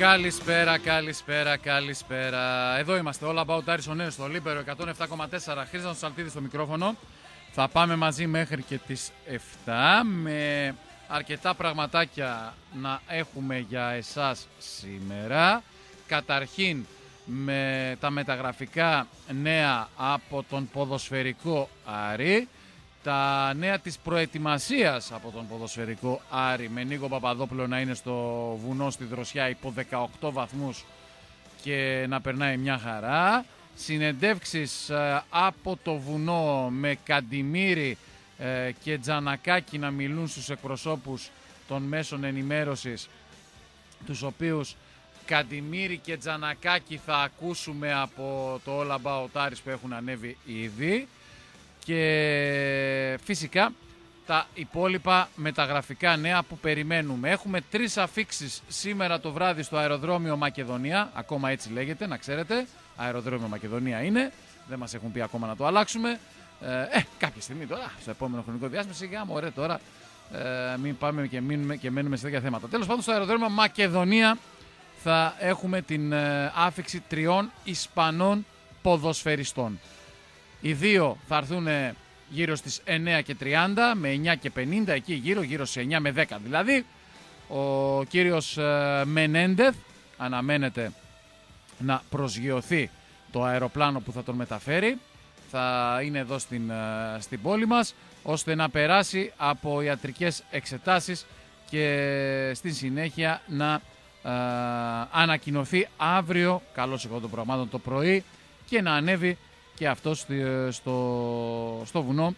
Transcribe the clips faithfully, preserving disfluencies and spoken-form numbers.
Καλησπέρα, καλησπέρα, καλησπέρα. Εδώ είμαστε, All About Aris on Air, στο Λίμπερο εκατόν επτά κόμμα τέσσερα. Χρήστος Σαλτίδης στο μικρόφωνο. Θα πάμε μαζί μέχρι και τις εφτά με αρκετά πραγματάκια να έχουμε για εσάς σήμερα. Καταρχήν με τα μεταγραφικά νέα από τον ποδοσφαιρικό Άρη. Τα νέα της προετοιμασίας από τον ποδοσφαιρικό Άρη, με Νίκο Παπαδόπουλο να είναι στο βουνό στη Δροσιά υπό δεκαοκτώ βαθμούς και να περνάει μια χαρά. Συνεντεύξεις από το βουνό με Καντιμήρη και Τζανακάκη να μιλούν στους εκπροσώπους των μέσων ενημέρωσης, τους οποίους Καντιμήρη και Τζανακάκη θα ακούσουμε από το All About Aris που έχουν ανέβει ήδη. Και φυσικά τα υπόλοιπα μεταγραφικά νέα που περιμένουμε. Έχουμε τρεις αφίξεις σήμερα το βράδυ στο αεροδρόμιο Μακεδονία. Ακόμα έτσι λέγεται, να ξέρετε. Αεροδρόμιο Μακεδονία είναι. Δεν μας έχουν πει ακόμα να το αλλάξουμε. Ε, ε κάποια στιγμή τώρα, στο επόμενο χρονικό διάστημα, σιγά μωρέ τώρα. Ε, μην πάμε και, μείνουμε, και μένουμε σε τέτοια θέματα. Τέλος πάντων, στο αεροδρόμιο Μακεδονία θα έχουμε την ε, άφιξη τριών Ισπανών ποδοσφαιριστών. Οι δύο θα έρθουν γύρω στις εννιά και τριάντα με εννιά και πενήντα, εκεί γύρω, γύρω στις εννιά με δέκα δηλαδή. Ο κύριος Μενέντεθ αναμένεται να προσγειωθεί το αεροπλάνο που θα τον μεταφέρει. Θα είναι εδώ στην, στην πόλη μας, ώστε να περάσει από ιατρικές εξετάσεις και στη συνέχεια να α, ανακοινωθεί αύριο, καλώς εγώ των πραγμάτων, το πρωί, και να ανέβει και αυτό στο, στο βουνό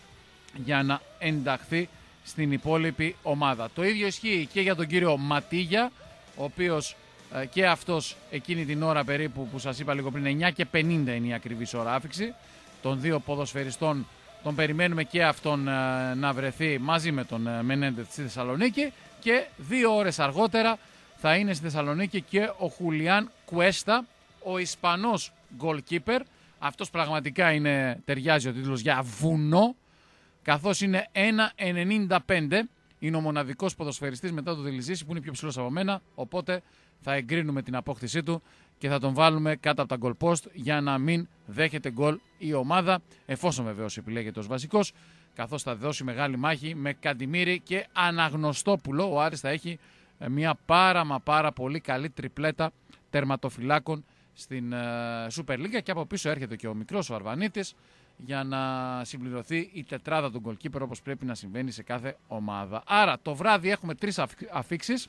για να ενταχθεί στην υπόλοιπη ομάδα. Το ίδιο ισχύει και για τον κύριο Ματίγια, ο οποίος ε, και αυτός εκείνη την ώρα περίπου που σας είπα λίγο πριν, εννιά και πενήντα είναι η ακριβής ώρα άφιξη των δύο ποδοσφαιριστών. Τον περιμένουμε και αυτόν ε, να βρεθεί μαζί με τον ε, Μενέντεθ στη Θεσσαλονίκη, και δύο ώρες αργότερα θα είναι στη Θεσσαλονίκη και ο Χουλιάν Κουέστα, ο Ισπανός goalkeeper. Αυτός πραγματικά είναι, ταιριάζει ο τίτλος για βουνό, καθώς είναι ένα ενενήντα πέντε. Είναι ο μοναδικός ποδοσφαιριστής μετά το Δηλιζήση που είναι πιο ψηλός από μένα, οπότε θα εγκρίνουμε την απόκτησή του και θα τον βάλουμε κάτω από τα goal post για να μην δέχεται γκολ η ομάδα, εφόσον βεβαίως επιλέγεται ως βασικός, καθώς θα δώσει μεγάλη μάχη με Καντιμήρη και Αναγνωστόπουλο. Ο Άρης θα έχει μια πάρα μα πάρα πολύ καλή τριπλέτα τερματοφυλάκων στην uh, Super League, και από πίσω έρχεται και ο μικρός ο Αρβανίτης για να συμπληρωθεί η τετράδα του goalkeeper, όπως πρέπει να συμβαίνει σε κάθε ομάδα. Άρα το βράδυ έχουμε τρεις αφίξεις,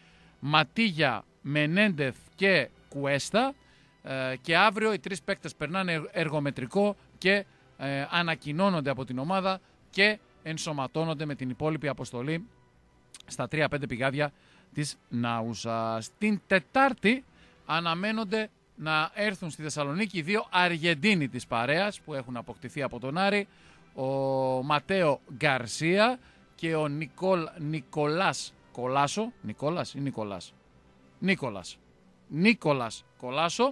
Ματίγια, Μενέντεθ και Κουέστα, uh, και αύριο οι τρεις παίκτες περνάνε εργομετρικό και uh, ανακοινώνονται από την ομάδα και ενσωματώνονται με την υπόλοιπη αποστολή στα τρία πέντε πηγάδια της Νάουσας. Την Τετάρτη αναμένονται να έρθουν στη Θεσσαλονίκη οι δύο Αργεντίνοι της παρέας που έχουν αποκτηθεί από τον Άρη, ο Ματέο Γκαρσία και ο Νικόλ, Νικολάς Κολάσο. Νικόλας ή Νικολάς? Νίκολας. Νίκολας Κολάσο.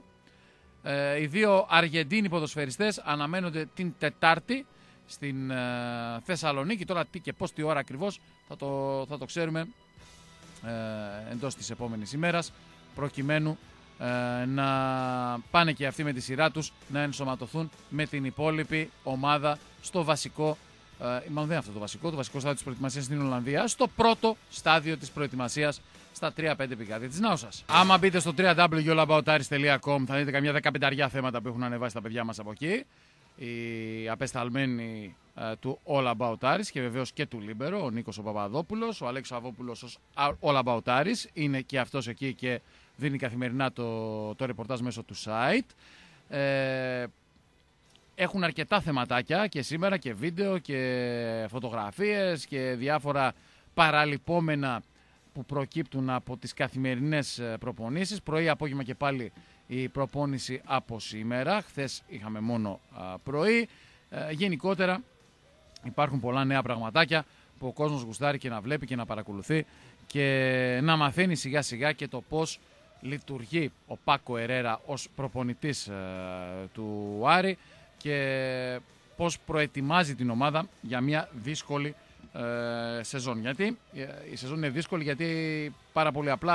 Ε, οι δύο Αργεντίνοι ποδοσφαιριστές αναμένονται την Τετάρτη στην ε, Θεσσαλονίκη. Τώρα τι και πώς, τι ώρα ακριβώς θα το, θα το ξέρουμε ε, εντός της επόμενης ημέρας, προκειμένου να πάνε και αυτοί με τη σειρά τους να ενσωματωθούν με την υπόλοιπη ομάδα στο βασικό, ε, μάλλον δεν είναι αυτό το βασικό, το βασικό στάδιο της προετοιμασίας στην Ολλανδία, στο πρώτο στάδιο της προετοιμασίας στα τρία πέντε πηγάδια της Νάουσας. Άμα μπείτε στο double-u double-u double-u τελεία all about aris τελεία com θα δείτε καμιά δεκαπενταριά θέματα που έχουν ανεβάσει τα παιδιά μας από εκεί, οι απεσταλμένοι ε, του All About Aris και βεβαίως και του Λίμπερο, ο Νίκος ο Παπαδόπουλος, ο Αλέξος Αβόπουλος ως All About Aris, είναι και αυτός εκεί και δίνει καθημερινά το, το ρεπορτάζ μέσω του site. Ε, έχουν αρκετά θεματάκια και σήμερα, και βίντεο και φωτογραφίες και διάφορα παραλυπόμενα που προκύπτουν από τις καθημερινές προπονήσεις. Πρωί, απόγευμα και πάλι η προπόνηση από σήμερα. Χθες είχαμε μόνο α, πρωί. Ε, γενικότερα υπάρχουν πολλά νέα πραγματάκια που ο κόσμος γουστάρει και να βλέπει και να παρακολουθεί και να μαθαίνει σιγά σιγά και το πώς λειτουργεί ο Πάκο Ερέρα ως προπονητής ε, του Άρη και πώς προετοιμάζει την ομάδα για μια δύσκολη ε, σεζόν. Γιατί ε, η σεζόν είναι δύσκολη γιατί πάρα πολύ απλά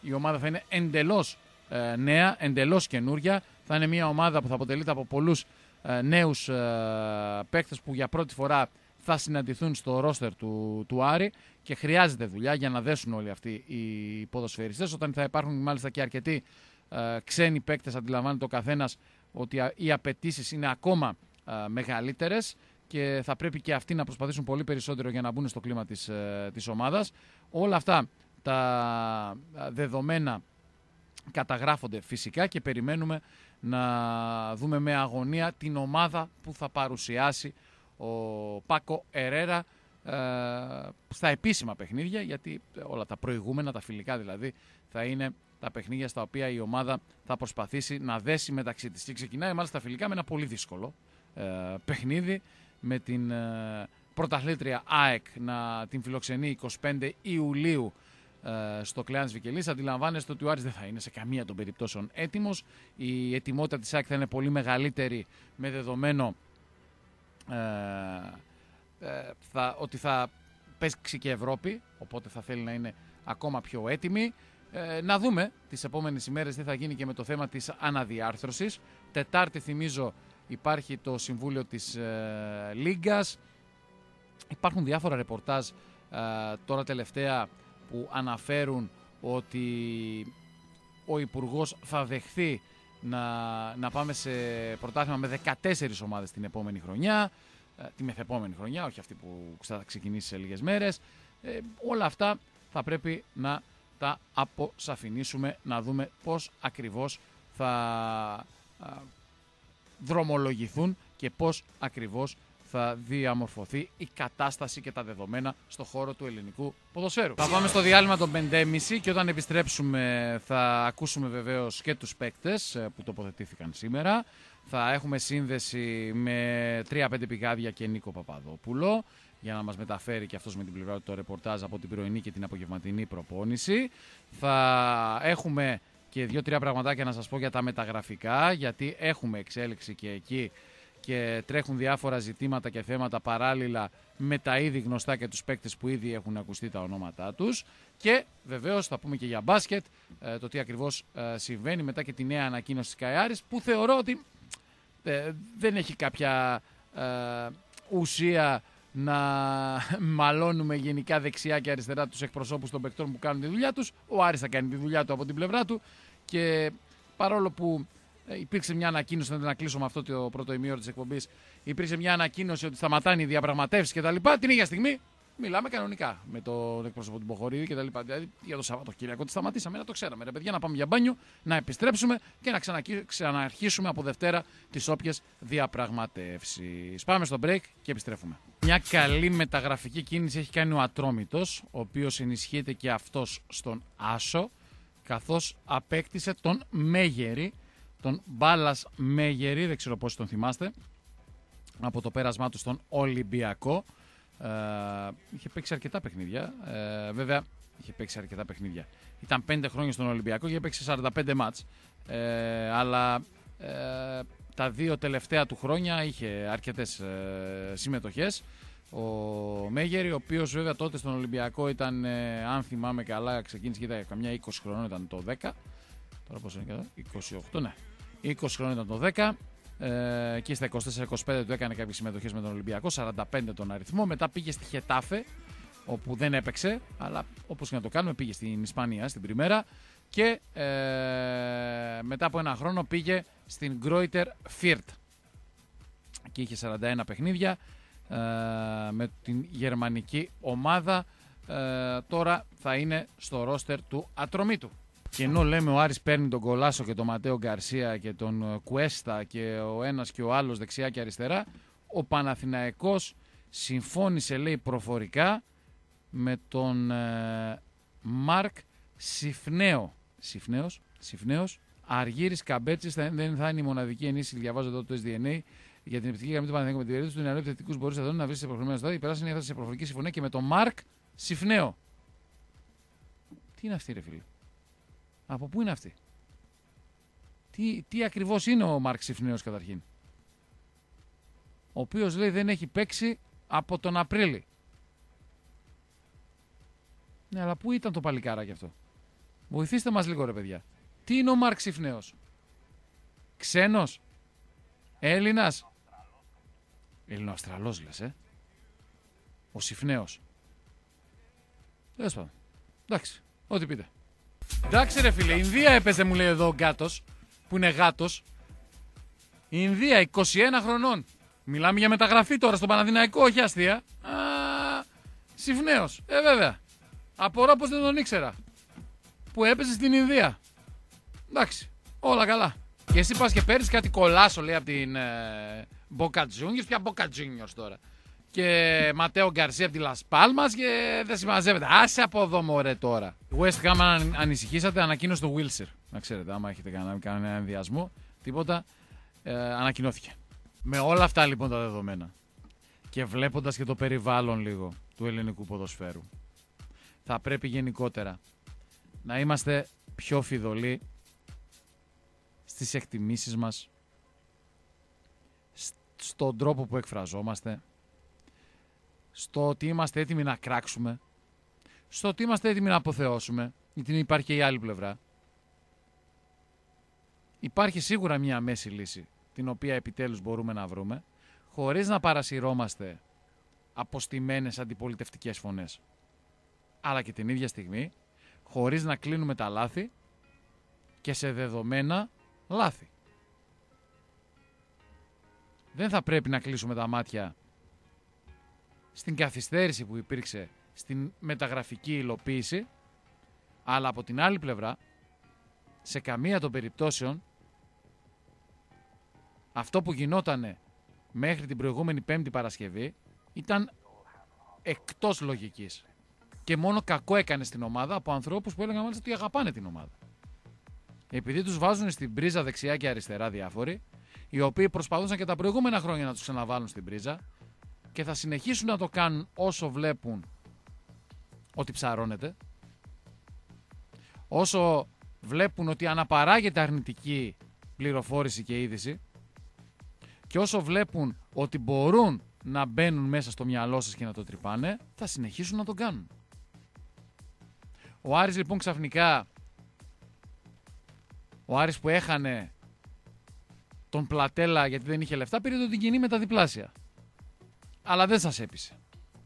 η ομάδα θα είναι εντελώς ε, νέα, εντελώς καινούρια. Θα είναι μια ομάδα που θα αποτελείται από πολλούς ε, νέους ε, παίκτες που για πρώτη φορά θα συναντηθούν στο ρόστερ του, του Άρη και χρειάζεται δουλειά για να δέσουν όλοι αυτοί οι ποδοσφαιριστές. Όταν θα υπάρχουν μάλιστα και αρκετοί ε, ξένοι παίκτες, αντιλαμβάνεται ο καθένας ότι οι απαιτήσεις είναι ακόμα ε, μεγαλύτερες και θα πρέπει και αυτοί να προσπαθήσουν πολύ περισσότερο για να μπουν στο κλίμα της, ε, της ομάδας. Όλα αυτά τα δεδομένα καταγράφονται φυσικά και περιμένουμε να δούμε με αγωνία την ομάδα που θα παρουσιάσει ο Πάκο Ερέρα ε, στα επίσημα παιχνίδια, γιατί όλα τα προηγούμενα, τα φιλικά δηλαδή, θα είναι τα παιχνίδια στα οποία η ομάδα θα προσπαθήσει να δέσει μεταξύ της. Και ξεκινάει μάλιστα τα φιλικά με ένα πολύ δύσκολο ε, παιχνίδι, με την ε, πρωταθλήτρια ΑΕΚ να την φιλοξενεί εικοστή πέμπτη Ιουλίου ε, στο Κλεάνης Βικελής. Αντιλαμβάνεστε ότι ο Άρης δεν θα είναι σε καμία των περιπτώσεων έτοιμος. Η ετοιμότητα της ΑΕΚ θα είναι πολύ μεγαλύτερη, με δεδομένο ε, ε, θα, ότι θα παίξει και Ευρώπη, οπότε θα θέλει να είναι ακόμα πιο έτοιμη. Ε, να δούμε τις επόμενες ημέρες τι θα γίνει και με το θέμα της αναδιάρθρωσης. Τετάρτη, θυμίζω, υπάρχει το Συμβούλιο της ε, Λίγκας. Υπάρχουν διάφορα ρεπορτάζ ε, τώρα τελευταία που αναφέρουν ότι ο Υπουργός θα δεχθεί να, να πάμε σε πρωτάθλημα με δεκατέσσερις ομάδες την επόμενη χρονιά, ε, τη μεθεπόμενη χρονιά, όχι αυτή που θα ξεκινήσει σε λίγες μέρες. Ε, όλα αυτά θα πρέπει να τα αποσαφηνίσουμε, να δούμε πώς ακριβώς θα α, δρομολογηθούν και πώς ακριβώς θα διαμορφωθεί η κατάσταση και τα δεδομένα στο χώρο του ελληνικού ποδοσφαίρου. Θα πάμε στο διάλειμμα των πέντε και μισή και όταν επιστρέψουμε θα ακούσουμε βεβαίως και τους παίκτες που τοποθετήθηκαν σήμερα. Θα έχουμε σύνδεση με τρία πέντε πηγάδια και Νίκο Παπαδόπουλο για να μας μεταφέρει και αυτός με την πλευρά του το ρεπορτάζ από την πρωινή και την απογευματινή προπόνηση. Θα έχουμε και δύο-τρία πραγματάκια να σας πω για τα μεταγραφικά, γιατί έχουμε εξέλιξη και εκεί και τρέχουν διάφορα ζητήματα και θέματα παράλληλα με τα ήδη γνωστά και τους παίκτες που ήδη έχουν ακουστεί τα ονόματά τους. Και βεβαίως θα πούμε και για μπάσκετ, το τι ακριβώς συμβαίνει μετά και τη νέα ανακοίνωση της Sky Aris, που θεωρώ ότι δεν έχει κάποια ουσία να μαλώνουμε γενικά δεξιά και αριστερά τους εκπροσώπους των παικτών που κάνουν τη δουλειά τους. Ο Άρης θα κάνει τη δουλειά του από την πλευρά του και παρόλο που υπήρξε μια ανακοίνωση, να κλείσω με αυτό το πρώτο ημίωρο της εκπομπής, υπήρξε μια ανακοίνωση ότι σταματάνε οι διαπραγματεύσεις κτλ. Την ίδια στιγμή μιλάμε κανονικά με τον εκπρόσωπο του Μποχορίδη κτλ. Δηλαδή για το Σαββατοκύριακο τη σταματήσαμε, να το ξέραμε. Ρε παιδιά, να πάμε για μπάνιο, να επιστρέψουμε και να ξαναρχίσουμε από Δευτέρα τις όποιες διαπραγματεύσεις. Πάμε στο break και επιστρέφουμε. Μια καλή μεταγραφική κίνηση έχει κάνει ο Ατρόμητος, ο οποίος ενισχύεται και αυτός στον Άσο, καθώς απέκτησε τον Μέγερη, τον Μπάλας Μέγερη, δεν ξέρω πόσοι τον θυμάστε, από το πέρασμά του στον Ολυμπιακό. Ε, είχε παίξει αρκετά παιχνίδια, ε, βέβαια είχε παίξει αρκετά παιχνίδια. Ήταν πέντε χρόνια στον Ολυμπιακό και έπαιξε σαράντα πέντε μάτς, ε, αλλά ε, τα δύο τελευταία του χρόνια είχε αρκετές ε, συμμετοχές. Ο Μέγερη, ο οποίος βέβαια τότε στον Ολυμπιακό ήταν, ε, αν θυμάμαι καλά, ξεκίνησε και ήταν καμιά είκοσι χρονών, ήταν το δέκα. Τώρα πώς είναι, είκοσι οκτώ, ναι. είκοσι χρόνια ήταν το δέκα. Ε, και στα είκοσι τέσσερα είκοσι πέντε του έκανε κάποιες συμμετοχές με τον Ολυμπιακό, σαράντα πέντε τον αριθμό. Μετά πήγε στη Χετάφε, όπου δεν έπαιξε, αλλά όπως και να το κάνουμε πήγε στην Ισπανία, στην Πριμέρα. Και ε, μετά από ένα χρόνο πήγε στην Γκρόιτερ Φίρτ και είχε σαράντα ένα παιχνίδια ε, με την γερμανική ομάδα. Ε, τώρα θα είναι στο ρόστερ του Ατρομήτου. Και ενώ λέμε ο Άρης παίρνει τον Κολάσο και τον Ματέο Γκαρσία και τον Κουέστα και ο ένας και ο άλλος δεξιά και αριστερά, ο Παναθηναϊκός συμφώνησε, λέει, προφορικά με τον ε, Μάρκ Σιφνέο. Σιφνέος, Σιφνέος. Αργύρης Καμπέτσης θα, δεν θα είναι η μοναδική ενίσχυση, διαβάζω εδώ το ες ντι εν έι, για την επιθετική γραμμή του Παναθηναϊκού. Με την περίπτωση του νεαρού επιθετικού μπορεί εδώ να βρει σε προχωρημένο στάδιο. Η περάσινη έφτασε σε προφορική συμφωνία και με τον Μάρκ Σιφνέο. Τι είναι αυτή, ρε φίλε? Από πού είναι αυτή? Τι, τι ακριβώς είναι ο Μάρκ Σιφνέος καταρχήν? Ο οποίος, λέει, δεν έχει παίξει από τον Απρίλη. Ναι, αλλά πού ήταν το παλικάράκι αυτό? Βοηθήστε μας λίγο, ρε παιδιά. Τι είναι ο Μάρκ Συφνέος? Ξένος? Έλληνας? Έλληνο-Αυστραλός λες, ε? Ο Συφνέος. Τέλος πάντων. Εντάξει, ό,τι πείτε. Εντάξει ρε φίλε, Ινδία έπαιζε, μου λέει εδώ ο Γκάτος, που είναι γάτος. Η Ινδία, είκοσι ένα χρονών. Μιλάμε για μεταγραφή τώρα στο Παναθηναϊκό, όχι αστεία. Α, Συφνέος, ε βέβαια. Απορώ πως δεν τον ήξερα. Που έπαιζε στην Ινδία. Εντάξει, όλα καλά. Και εσύ πας και παίρνεις κάτι κολάσο, λέει, από την ε, Boca Juniors. Ποια Boca Juniors τώρα? Και Ματέο Γκαρσία από τη Λας Πάλμας και δεν συμμαζεύεται. Άσε από εδώ, μωρέ, τώρα. West Ham, αν ανησυχήσατε, ανακοίνωσε το Wilshere. Να ξέρετε, άμα έχετε κανένα ενδιασμό, τίποτα, ε, ανακοινώθηκε. Με όλα αυτά λοιπόν τα δεδομένα και βλέποντας και το περιβάλλον λίγο του ελληνικού ποδοσφαίρου, θα πρέπει γενικότερα να είμαστε πιο φιδωλοί στις εκτιμήσεις μας, στον τρόπο που εκφραζόμαστε, στο ότι είμαστε έτοιμοι να κράξουμε, στο ότι είμαστε έτοιμοι να αποθεώσουμε, γιατί υπάρχει και η άλλη πλευρά. Υπάρχει σίγουρα μια μέση λύση, την οποία επιτέλους μπορούμε να βρούμε, χωρίς να παρασυρώμαστε από στημένες αντιπολιτευτικές φωνές. Αλλά και την ίδια στιγμή, χωρίς να κλείνουμε τα λάθη και σε δεδομένα λάθη. Δεν θα πρέπει να κλείσουμε τα μάτια στην καθυστέρηση που υπήρξε στην μεταγραφική υλοποίηση, αλλά από την άλλη πλευρά, σε καμία των περιπτώσεων, αυτό που γινότανε μέχρι την προηγούμενη Πέμπτη Παρασκευή ήταν εκτός λογικής. Και μόνο κακό έκανε στην ομάδα από ανθρώπους που έλεγαν μάλιστα ότι αγαπάνε την ομάδα. Επειδή τους βάζουν στην πρίζα δεξιά και αριστερά διάφοροι, οι οποίοι προσπαθούσαν και τα προηγούμενα χρόνια να τους ξαναβάλουν στην πρίζα και θα συνεχίσουν να το κάνουν όσο βλέπουν ότι ψαρώνεται, όσο βλέπουν ότι αναπαράγεται αρνητική πληροφόρηση και είδηση και όσο βλέπουν ότι μπορούν να μπαίνουν μέσα στο μυαλό σας και να το τρυπάνε, θα συνεχίσουν να το κάνουν. Ο Άρης λοιπόν ξαφνικά, ο Άρης που έχανε τον Πλατέλα γιατί δεν είχε λεφτά, πήρε τον την κοινή με τα διπλάσια. Αλλά δεν σας έπεισε.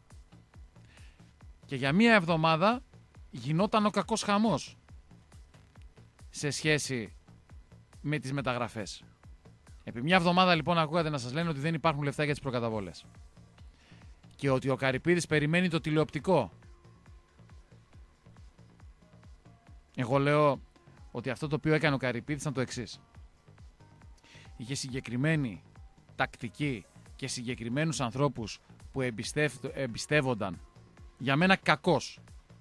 Και για μία εβδομάδα γινόταν ο κακός χαμός σε σχέση με τις μεταγραφές. Επί μια εβδομάδα λοιπόν ακούγατε να σας λένε ότι δεν υπάρχουν λεφτά για τις προκαταβόλες. Και ότι ο Καρυπίδης περιμένει το τηλεοπτικό. Εγώ λέω ότι αυτό το οποίο έκανε ο Καρυπίδης ήταν το εξής. Είχε συγκεκριμένη τακτική και συγκεκριμένους ανθρώπους που εμπιστευ... εμπιστεύονταν, για μένα κακός.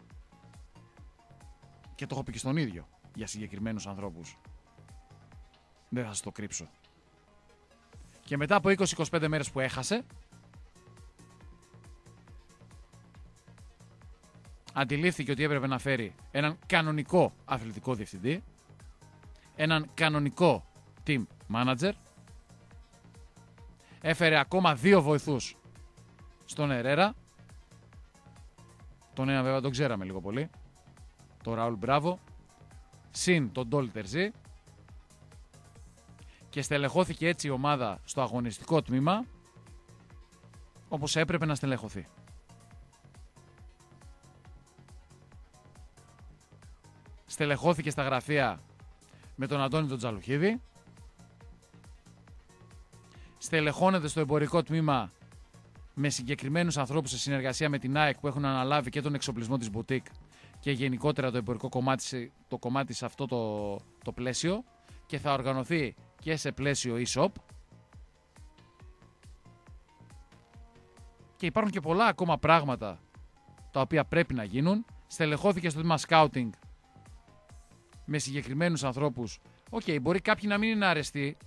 Και το έχω πει και στον ίδιο για συγκεκριμένους ανθρώπους. Δεν θα σας το κρύψω. Και μετά από είκοσι με είκοσι πέντε μέρες που έχασε, αντιλήφθηκε ότι έπρεπε να φέρει έναν κανονικό αθλητικό διευθυντή, έναν κανονικό team manager, έφερε ακόμα δύο βοηθούς στον Ερέρα, τον ένα βέβαια τον ξέραμε λίγο πολύ, τον Ραούλ Μπράβο, συν τον Ντόλι Τερζή, και στελεχώθηκε έτσι η ομάδα στο αγωνιστικό τμήμα όπως έπρεπε να στελεχωθεί. Στελεχώθηκε στα γραφεία με τον Αντώνη τον Τζαλουχίδη. Στελεχώνεται στο εμπορικό τμήμα με συγκεκριμένους ανθρώπους σε συνεργασία με την ΑΕΚ που έχουν αναλάβει και τον εξοπλισμό της μπουτίκ και γενικότερα το εμπορικό κομμάτι, το κομμάτι σε αυτό το, το πλαίσιο, και θα οργανωθεί και σε πλαίσιο e-shop. Και υπάρχουν και πολλά ακόμα πράγματα τα οποία πρέπει να γίνουν. Στελεχώθηκε στο τμήμα scouting με συγκεκριμένους ανθρώπους. Οκ, okay, μπορεί κάποιοι να μην είναι αρεστοί,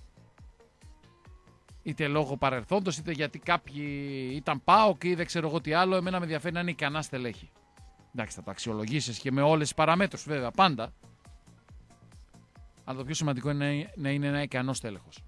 είτε λόγω παρελθόντος, είτε γιατί κάποιοι ήταν ΠΑΟΚ ή δεν ξέρω εγώ τι άλλο. Εμένα με ενδιαφέρει να είναι ικανά στελέχη. Εντάξει, θα τα αξιολογήσεις και με όλες τις παραμέτρους βέβαια, πάντα. Αλλά το πιο σημαντικό είναι να είναι ένα ικανό στέλεχος.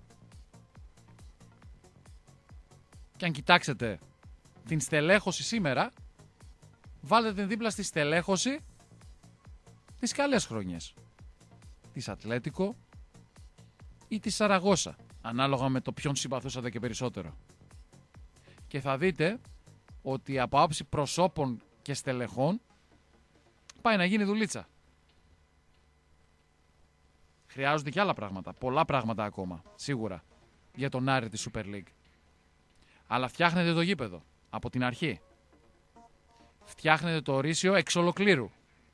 Και αν κοιτάξετε την στελέχωση σήμερα, βάλτε την δίπλα στη στελέχωση τις καλές χρονιές. Της Ατλέτικο ή της Σαραγώσα, ανάλογα με το ποιον συμπαθούσατε και περισσότερο. Και θα δείτε ότι από άψη προσώπων και στελεχών πάει να γίνει δουλίτσα. Χρειάζονται και άλλα πράγματα, πολλά πράγματα ακόμα, σίγουρα, για τον Άρη της Super League. Αλλά φτιάχνετε το γήπεδο από την αρχή. Φτιάχνετε το ορίσιο εξ ολοκλήρου.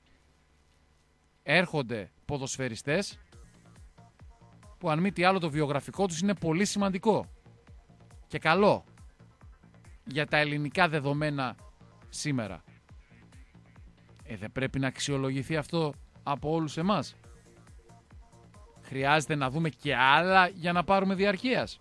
Έρχονται ποδοσφαιριστές που αν μη τι άλλο το βιογραφικό τους είναι πολύ σημαντικό και καλό για τα ελληνικά δεδομένα σήμερα. Ε, δεν πρέπει να αξιολογηθεί αυτό από όλους εμάς? Χρειάζεται να δούμε και άλλα για να πάρουμε διαρκείας?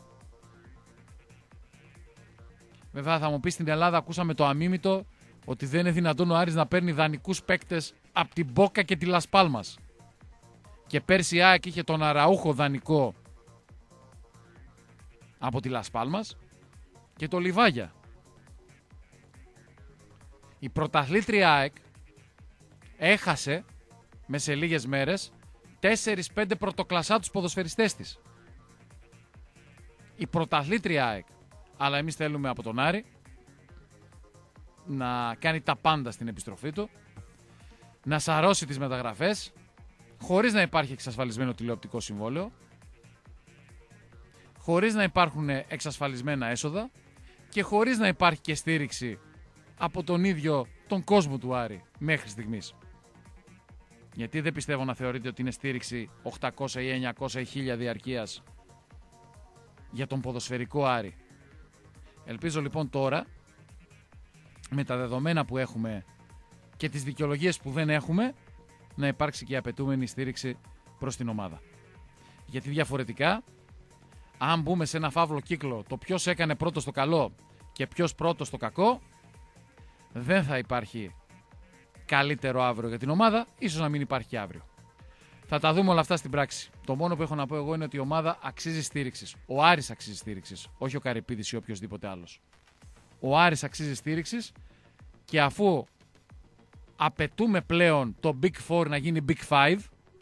Βέβαια θα μου πει, στην Ελλάδα ακούσαμε το αμίμητο ότι δεν είναι δυνατόν ο Άρης να παίρνει δανεικούς παίκτες από την Μπόκα και τη Λας Πάλμας. Και πέρσι η ΑΕΚ είχε τον Αραούχο δανεικό από τη Λας Πάλμας και το Λιβάγια. Η πρωταθλήτρια ΑΕΚ έχασε μέσα σε λίγες μέρες τέσσερις πέντε πρωτοκλασσάτους ποδοσφαιριστές της. Η πρωταθλήτρια ΑΕΚ. Αλλά εμείς θέλουμε από τον Άρη να κάνει τα πάντα στην επιστροφή του, να σαρώσει τις μεταγραφές χωρίς να υπάρχει εξασφαλισμένο τηλεοπτικό συμβόλαιο, χωρίς να υπάρχουν εξασφαλισμένα έσοδα και χωρίς να υπάρχει και στήριξη από τον ίδιο τον κόσμο του Άρη μέχρι στιγμής. Γιατί δεν πιστεύω να θεωρείτε ότι είναι στήριξη οκτακόσια ή εννιακόσια ή χίλια διαρκείας για τον ποδοσφαιρικό Άρη. Ελπίζω λοιπόν τώρα, με τα δεδομένα που έχουμε και τις δικαιολογίες που δεν έχουμε, να υπάρξει και η απαιτούμενη στήριξη προς την ομάδα. Γιατί διαφορετικά, αν μπούμε σε ένα φαύλο κύκλο, το ποιος έκανε πρώτο το καλό και ποιος πρώτο το κακό, δεν θα υπάρχει καλύτερο αύριο για την ομάδα, ίσως να μην υπάρχει και αύριο. Θα τα δούμε όλα αυτά στην πράξη. Το μόνο που έχω να πω εγώ είναι ότι η ομάδα αξίζει στήριξης. Ο Άρης αξίζει στήριξης, όχι ο Καρυπίδης ή οποιοδήποτε άλλος. Ο Άρης αξίζει στήριξης και αφού απαιτούμε πλέον το Big Four να γίνει Big Five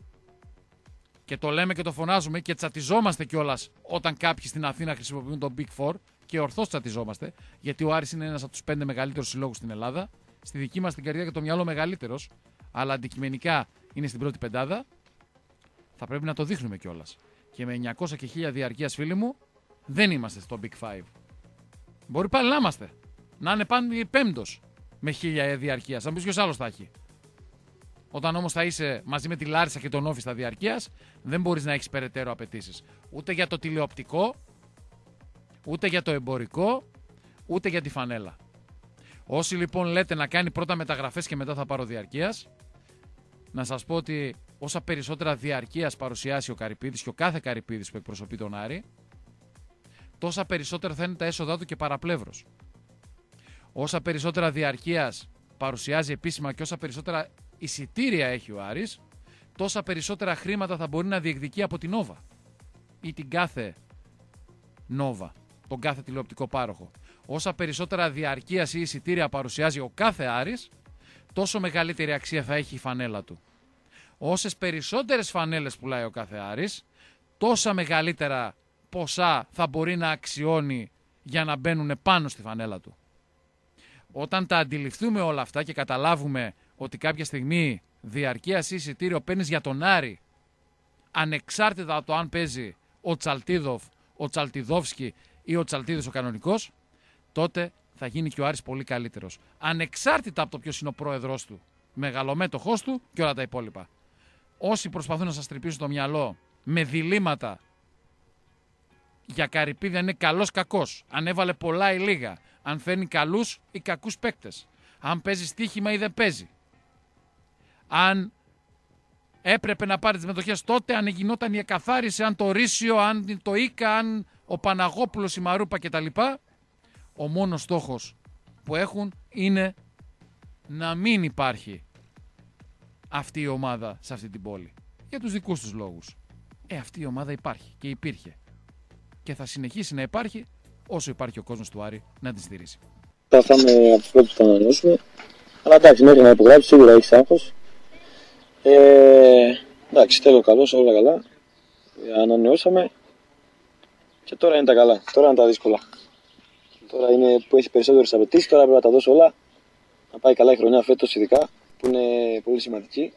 και το λέμε και το φωνάζουμε και τσατιζόμαστε κιόλας όταν κάποιοι στην Αθήνα χρησιμοποιούν το Big Four και ορθώς τσατιζόμαστε, γιατί ο Άρης είναι ένας από τους πέντε μεγαλύτερους συλλόγους στην Ελλάδα. Στη δική μας την καρδιά και το μυαλό μεγαλύτερος, αλλά αντικειμενικά είναι στην πρώτη πεντάδα. Θα πρέπει να το δείχνουμε κιόλας. Και με εννιακόσια και χίλια διαρκείας, φίλοι μου, δεν είμαστε στο Big Five. Μπορεί πάλι να είμαστε. Να είναι πάλι πέμπτος με χίλια διαρκείας. Αν πεις ποιος άλλος θα έχει. Όταν όμως θα είσαι μαζί με τη Λάρισα και τον Όφη στα διαρκείας, δεν μπορείς να έχεις περαιτέρω απαιτήσεις. Ούτε για το τηλεοπτικό, ούτε για το εμπορικό, ούτε για τη φανέλα. Όσοι λοιπόν λέτε να κάνει πρώτα μεταγραφές και μετά θα πάρω διαρκείας, να σας πω ότι όσα περισσότερα διαρκείας παρουσιάσει ο Καρυπίδης και ο κάθε Καρυπίδης που εκπροσωπεί τον Άρη, τόσα περισσότερα θα είναι τα έσοδά του και παραπλεύρος. Όσα περισσότερα διαρκείας παρουσιάζει επίσημα και όσα περισσότερα εισιτήρια έχει ο Άρης, τόσα περισσότερα χρήματα θα μπορεί να διεκδικεί από την Νόβα ή την κάθε Νόβα, τον κάθε τηλεοπτικό πάροχο. Όσα περισσότερα διαρκείας ή εισιτήρια παρουσιάζει ο κάθε Άρης, τόσο μεγαλύτερη αξία θα έχει η φανέλα του. Όσες περισσότερες φανέλες πουλάει ο κάθε Άρης, τόσα μεγαλύτερα ποσά θα μπορεί να αξιώνει για να μπαίνουν πάνω στη φανέλα του. Όταν τα αντιληφθούμε όλα αυτά και καταλάβουμε ότι κάποια στιγμή διαρκείας ή εισιτήριο παίρνεις για τον Άρη, ανεξάρτητα από το αν παίζει ο Τσαλτίδοφ, ο Τσαλτιδόφσκι ή ο Τσαλτίδης ο κανονικός, τότε θα γίνει και ο Άρης πολύ καλύτερος. Ανεξάρτητα από το ποιος είναι ο πρόεδρος του, μεγαλομέτωχός του και όλα τα υπόλοιπα. Όσοι προσπαθούν να σας τρυπήσουν το μυαλό με διλήμματα για Καρυπίδη, αν είναι καλός κακός, αν έβαλε πολλά ή λίγα, αν φέρνει καλούς ή κακούς παίκτες, αν παίζει στοίχημα ή δεν παίζει, αν έπρεπε να πάρει τις μετοχές τότε, αν γινόταν η εκαθάριση, αν το Ρήσιο, αν το Ίκα, αν ο Παναγόπουλος, η Μαρούπα κτλ. Ο μόνος στόχος που έχουν είναι να μην υπάρχει αυτή η ομάδα σε αυτή την πόλη. Για τους δικούς τους λόγους. Ε, αυτή η ομάδα υπάρχει και υπήρχε. Και θα συνεχίσει να υπάρχει όσο υπάρχει ο κόσμος του Άρη να τη στηρίζει. Θα φάμε από τους πρώτους που θα ανανεώσουμε. Αλλά εντάξει, μέχρι να υπογράψει σίγουρα έχεις άγχος. Ε, εντάξει, τέλος καλώς, όλα καλά. Ε, ανανεώσαμε και τώρα είναι τα καλά. Τώρα είναι τα δύσκολα. Τώρα είναι που έχει περισσότερες απαιτήσεις, τώρα πρέπει να τα δώσω όλα. Να πάει καλά η χρονιά φέτος, ειδικά που είναι πολύ σημαντική.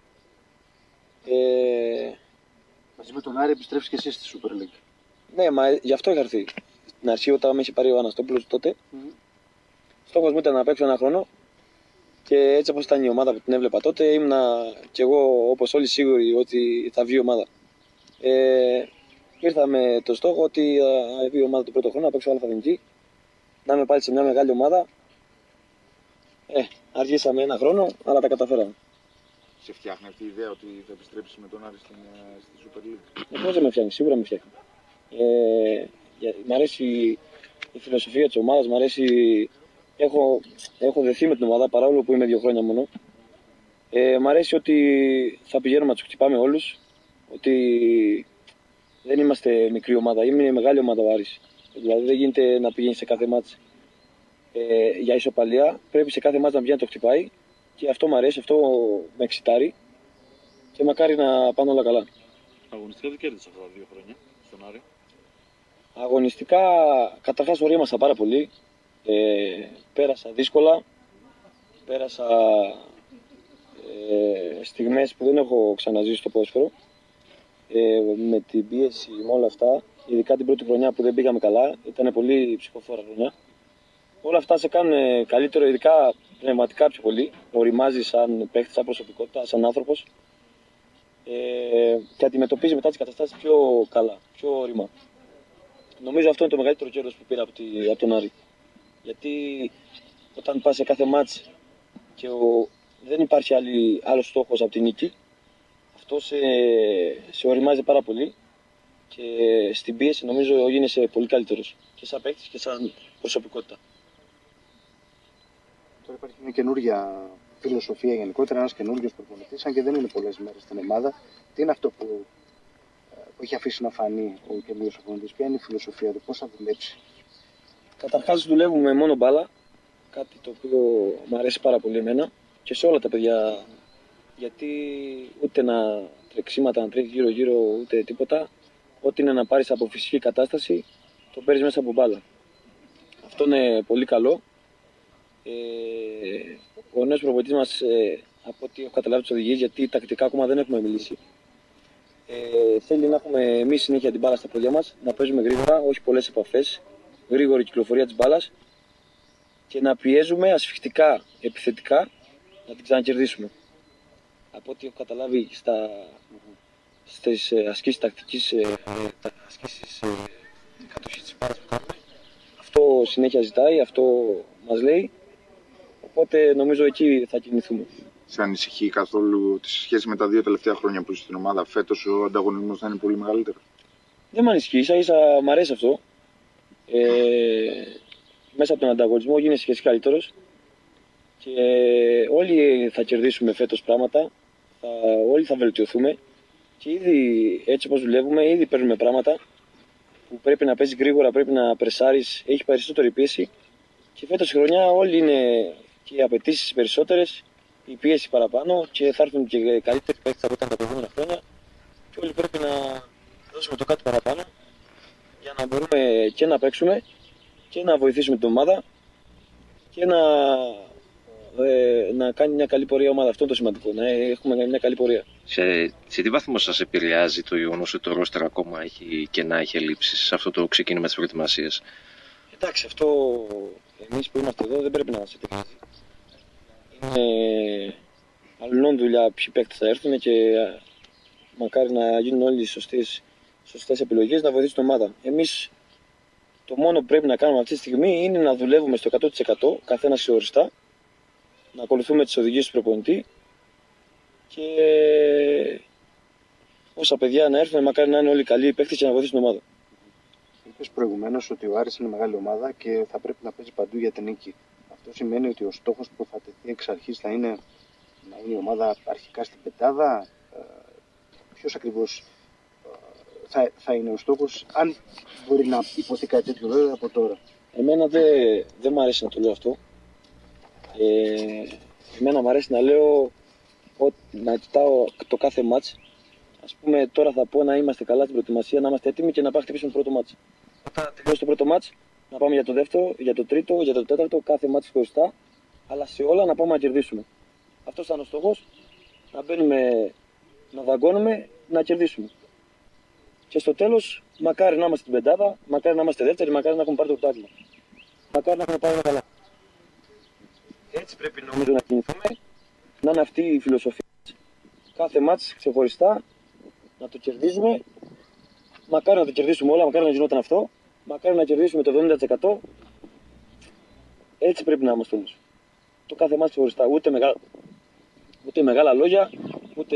Ε, Μαζί με τον Άρη επιστρέφεις και εσύ στη Super League. Ναι, μα γι' αυτό είχα έρθει. Στην αρχή, όταν με είχε πάρει ο Αναστόπουλος τότε, mm-hmm. στόχος μου ήταν να παίξω ένα χρόνο και έτσι όπως ήταν η ομάδα που την έβλεπα τότε, ήμουν κι εγώ όπως όλοι σίγουροι ότι θα βγει η ομάδα. Ε, ήρθα με το στόχο ότι θα βγει η ομάδα το πρώτο χρόνο, να παίξω αλφα-εθνική, να είμαι πάλι σε μια μεγάλη ομάδα. Ε, αργήσαμε ένα χρόνο, αλλά τα καταφέραμε. Σε φτιάχνει αυτή η ιδέα ότι θα επιστρέψεις με τον Άρη στην, στη Super League? Ε, πώς δεν με φτιάχνει, σίγουρα με φτιάχνει. Ε, μ' αρέσει η φιλοσοφία της ομάδας, μ' αρέσει, έχω, έχω δεθεί με την ομάδα παρόλο που είμαι δύο χρόνια μόνο. Ε, μ' αρέσει ότι θα πηγαίνουμε να τους χτυπάμε όλους, ότι δεν είμαστε μικρή ομάδα, είναι μεγάλη ομάδα ο Άρης. Δηλαδή δεν γίνεται να πηγαίνει σε κάθε μάτς ε, για ισοπαλία, πρέπει σε κάθε μάτς να πηγαίνει να το χτυπάει και αυτό μ' αρέσει, αυτό με εξητάρει και μακάρι να πάνε όλα καλά. Αγωνιστικά δεν κέρδισες αυτά τα δύο χρόνια στον Άρη? Αγωνιστικά, καταρχάς ορίμασα πάρα πολύ. Ε, πέρασα δύσκολα, πέρασα ε, στιγμές που δεν έχω ξαναζήσει στο ποδόσφαιρο. Ε, με την πίεση, με όλα αυτά, ειδικά την πρώτη χρονιά που δεν πήγαμε καλά, ήταν πολύ ψυχοφόρα χρονιά. Όλα αυτά σε κάνουν καλύτερο, ειδικά πνευματικά πιο πολύ. Οριμάζει σαν παίχτη, σαν προσωπικότητα, σαν άνθρωπος ε, και αντιμετωπίζει μετά τις καταστάσεις πιο καλά, πιο όρημα. Νομίζω αυτό είναι το μεγαλύτερο κέρδος που πήρα από, τη, από τον Άρη. Γιατί όταν πας σε κάθε μάτς και ο, δεν υπάρχει άλλη, άλλος στόχος από τη νίκη, αυτό σε, σε οριμάζει πάρα πολύ και στην πίεση νομίζω γίνεσαι πολύ καλύτερος και σαν παίκτης και σαν προσωπικότητα. Τώρα υπάρχει μια καινούργια φιλοσοφία γενικότερα, ένας καινούργιος προπονητής, αν και δεν είναι πολλές μέρες στην ομάδα. Τι είναι αυτό που, που έχει αφήσει να φανεί ο καινούργιος προπονητής, ποια είναι η φιλοσοφία του, πώς θα δουλέψει? Καταρχάς δουλεύουμε μόνο μπάλα, κάτι το οποίο μου αρέσει πάρα πολύ εμένα και σε όλα τα παιδιά, γιατί ούτε να τρεξίματα να τρέχει γύρω γύρω ούτε τίποτα, ό,τι είναι να πάρεις από φυσική κατάσταση το παίρνεις μέσα από μπάλα. Αυτό είναι πολύ καλό. Ε, ο νέος προπονητής μας, ε, από ό,τι έχω καταλάβει τις οδηγίες, γιατί τακτικά ακόμα δεν έχουμε μιλήσει, ε, θέλει να έχουμε εμείς συνέχεια την μπάλα στα πόδια μας, να παίζουμε γρήγορα, όχι πολλές επαφές, γρήγορη κυκλοφορία της μπάλας και να πιέζουμε ασφιχτικά, επιθετικά, να την ξανακερδίσουμε. Από ό,τι έχω καταλάβει στα, στις ασκήσεις τακτικής, ασκήσεις κατοχής της μπάλας που κάνουμε, αυτό συνέχεια ζητάει, αυτό μας λέει, οπότε νομίζω εκεί θα κινηθούμε. Σε ανησυχεί καθόλου τη σχέση με τα δύο τελευταία χρόνια που είσαι στην ομάδα? Φέτος ο ανταγωνισμός θα είναι πολύ μεγαλύτερο? Δεν με ανησυχεί, ίσα ίσα μ' αρέσει αυτό. Ε, μέσα από τον ανταγωνισμό γίνεσαι και εσύ καλύτερος και όλοι θα κερδίσουμε φέτος πράγματα, θα, όλοι θα βελτιωθούμε και ήδη έτσι όπως δουλεύουμε, ήδη παίρνουμε πράγματα που πρέπει να παίζεις γρήγορα, πρέπει να πρεσάρεις, έχει περισσότερη πίεση και φέτος η χρονιά όλοι είναι και οι απαιτήσεις περισσότερες, η πίεση παραπάνω και θα έρθουν και καλύτεροι παίκτες από τα προηγούμενα χρόνια και όλοι πρέπει να δώσουμε το κάτι παραπάνω για να μπορούμε και να παίξουμε και να βοηθήσουμε την ομάδα και να, ε, να κάνει μια καλή πορεία ομάδα. Αυτό είναι το σημαντικό, να έχουμε μια καλή πορεία. Σε, σε τι βαθμό σας επηρεάζει το γεγονός ότι το ρόστερ ακόμα έχει κενά, έχει ελλείψεις σε αυτό το ξεκίνημα της προετοιμασίας? Εντάξει, αυτό εμείς που είμαστε εδώ δεν πρέπει να μας επηρεάζει. Είναι αλληλών δουλειά ποιοι παίκτες θα έρθουν και μακάρι να γίνουν όλοι οι σωστές, σωστές επιλογές να βοηθήσουν την ομάδα. Εμείς το μόνο που πρέπει να κάνουμε αυτή τη στιγμή είναι να δουλεύουμε στο εκατό τοις εκατό καθένας ξεχωριστά, να ακολουθούμε τις οδηγίες του προπονητή και όσα παιδιά να έρθουν, μακάρι να είναι όλοι καλοί παίκτες και να βοηθήσουν την ομάδα. Είπες προηγουμένως ότι ο Άρης είναι μεγάλη ομάδα και θα πρέπει να παίζει παντού για την νίκη. Αυτό σημαίνει ότι ο στόχος που θα τεθεί εξ αρχής θα είναι να είναι η ομάδα αρχικά στην πεντάδα? Ποιος ακριβώς θα, θα είναι ο στόχος, αν μπορεί να υποθεί κάτι τέτοιο βέβαια από τώρα? Εμένα δεν δε μου αρέσει να το λέω αυτό. Ε, εμένα μου αρέσει να λέω ο, να κοιτάω το κάθε μάτς. Ας πούμε, τώρα θα πω να είμαστε καλά στην προετοιμασία, να είμαστε έτοιμοι και να πάμε χτυπήσουμε το πρώτο μάτς. Όταν τελειώσει το πρώτο μάτς, να πάμε για το δεύτερο, για το τρίτο, για το τέταρτο, κάθε μάτς χωριστά, αλλά σε όλα να πάμε να κερδίσουμε. Αυτός ήταν ο στόχος, να μπαίνουμε, να δαγκώνουμε, να κερδίσουμε. Και στο τέλος, μακάρι να είμαστε στην πεντάδα, μακάρι να είμαστε δεύτεροι, μακάρι να έχουμε πάρει το πρωτάθλημα. Μακάρι να έχουμε πάει καλά. Έτσι πρέπει νομίζω να κινηθούμε, να είναι αυτή η φιλοσοφία. Κάθε μάτς ξεχωριστά, να το κερδίζουμε. Μακάρι να το κερδίσουμε όλα, μακάρι να γινόταν αυτό. Μακάρι να κερδίσουμε το εβδομήντα τοις εκατό. Έτσι πρέπει να είμαστε όμως. Το κάθε μάτς ξεχωριστά. Ούτε, μεγά... ούτε μεγάλα λόγια, ούτε.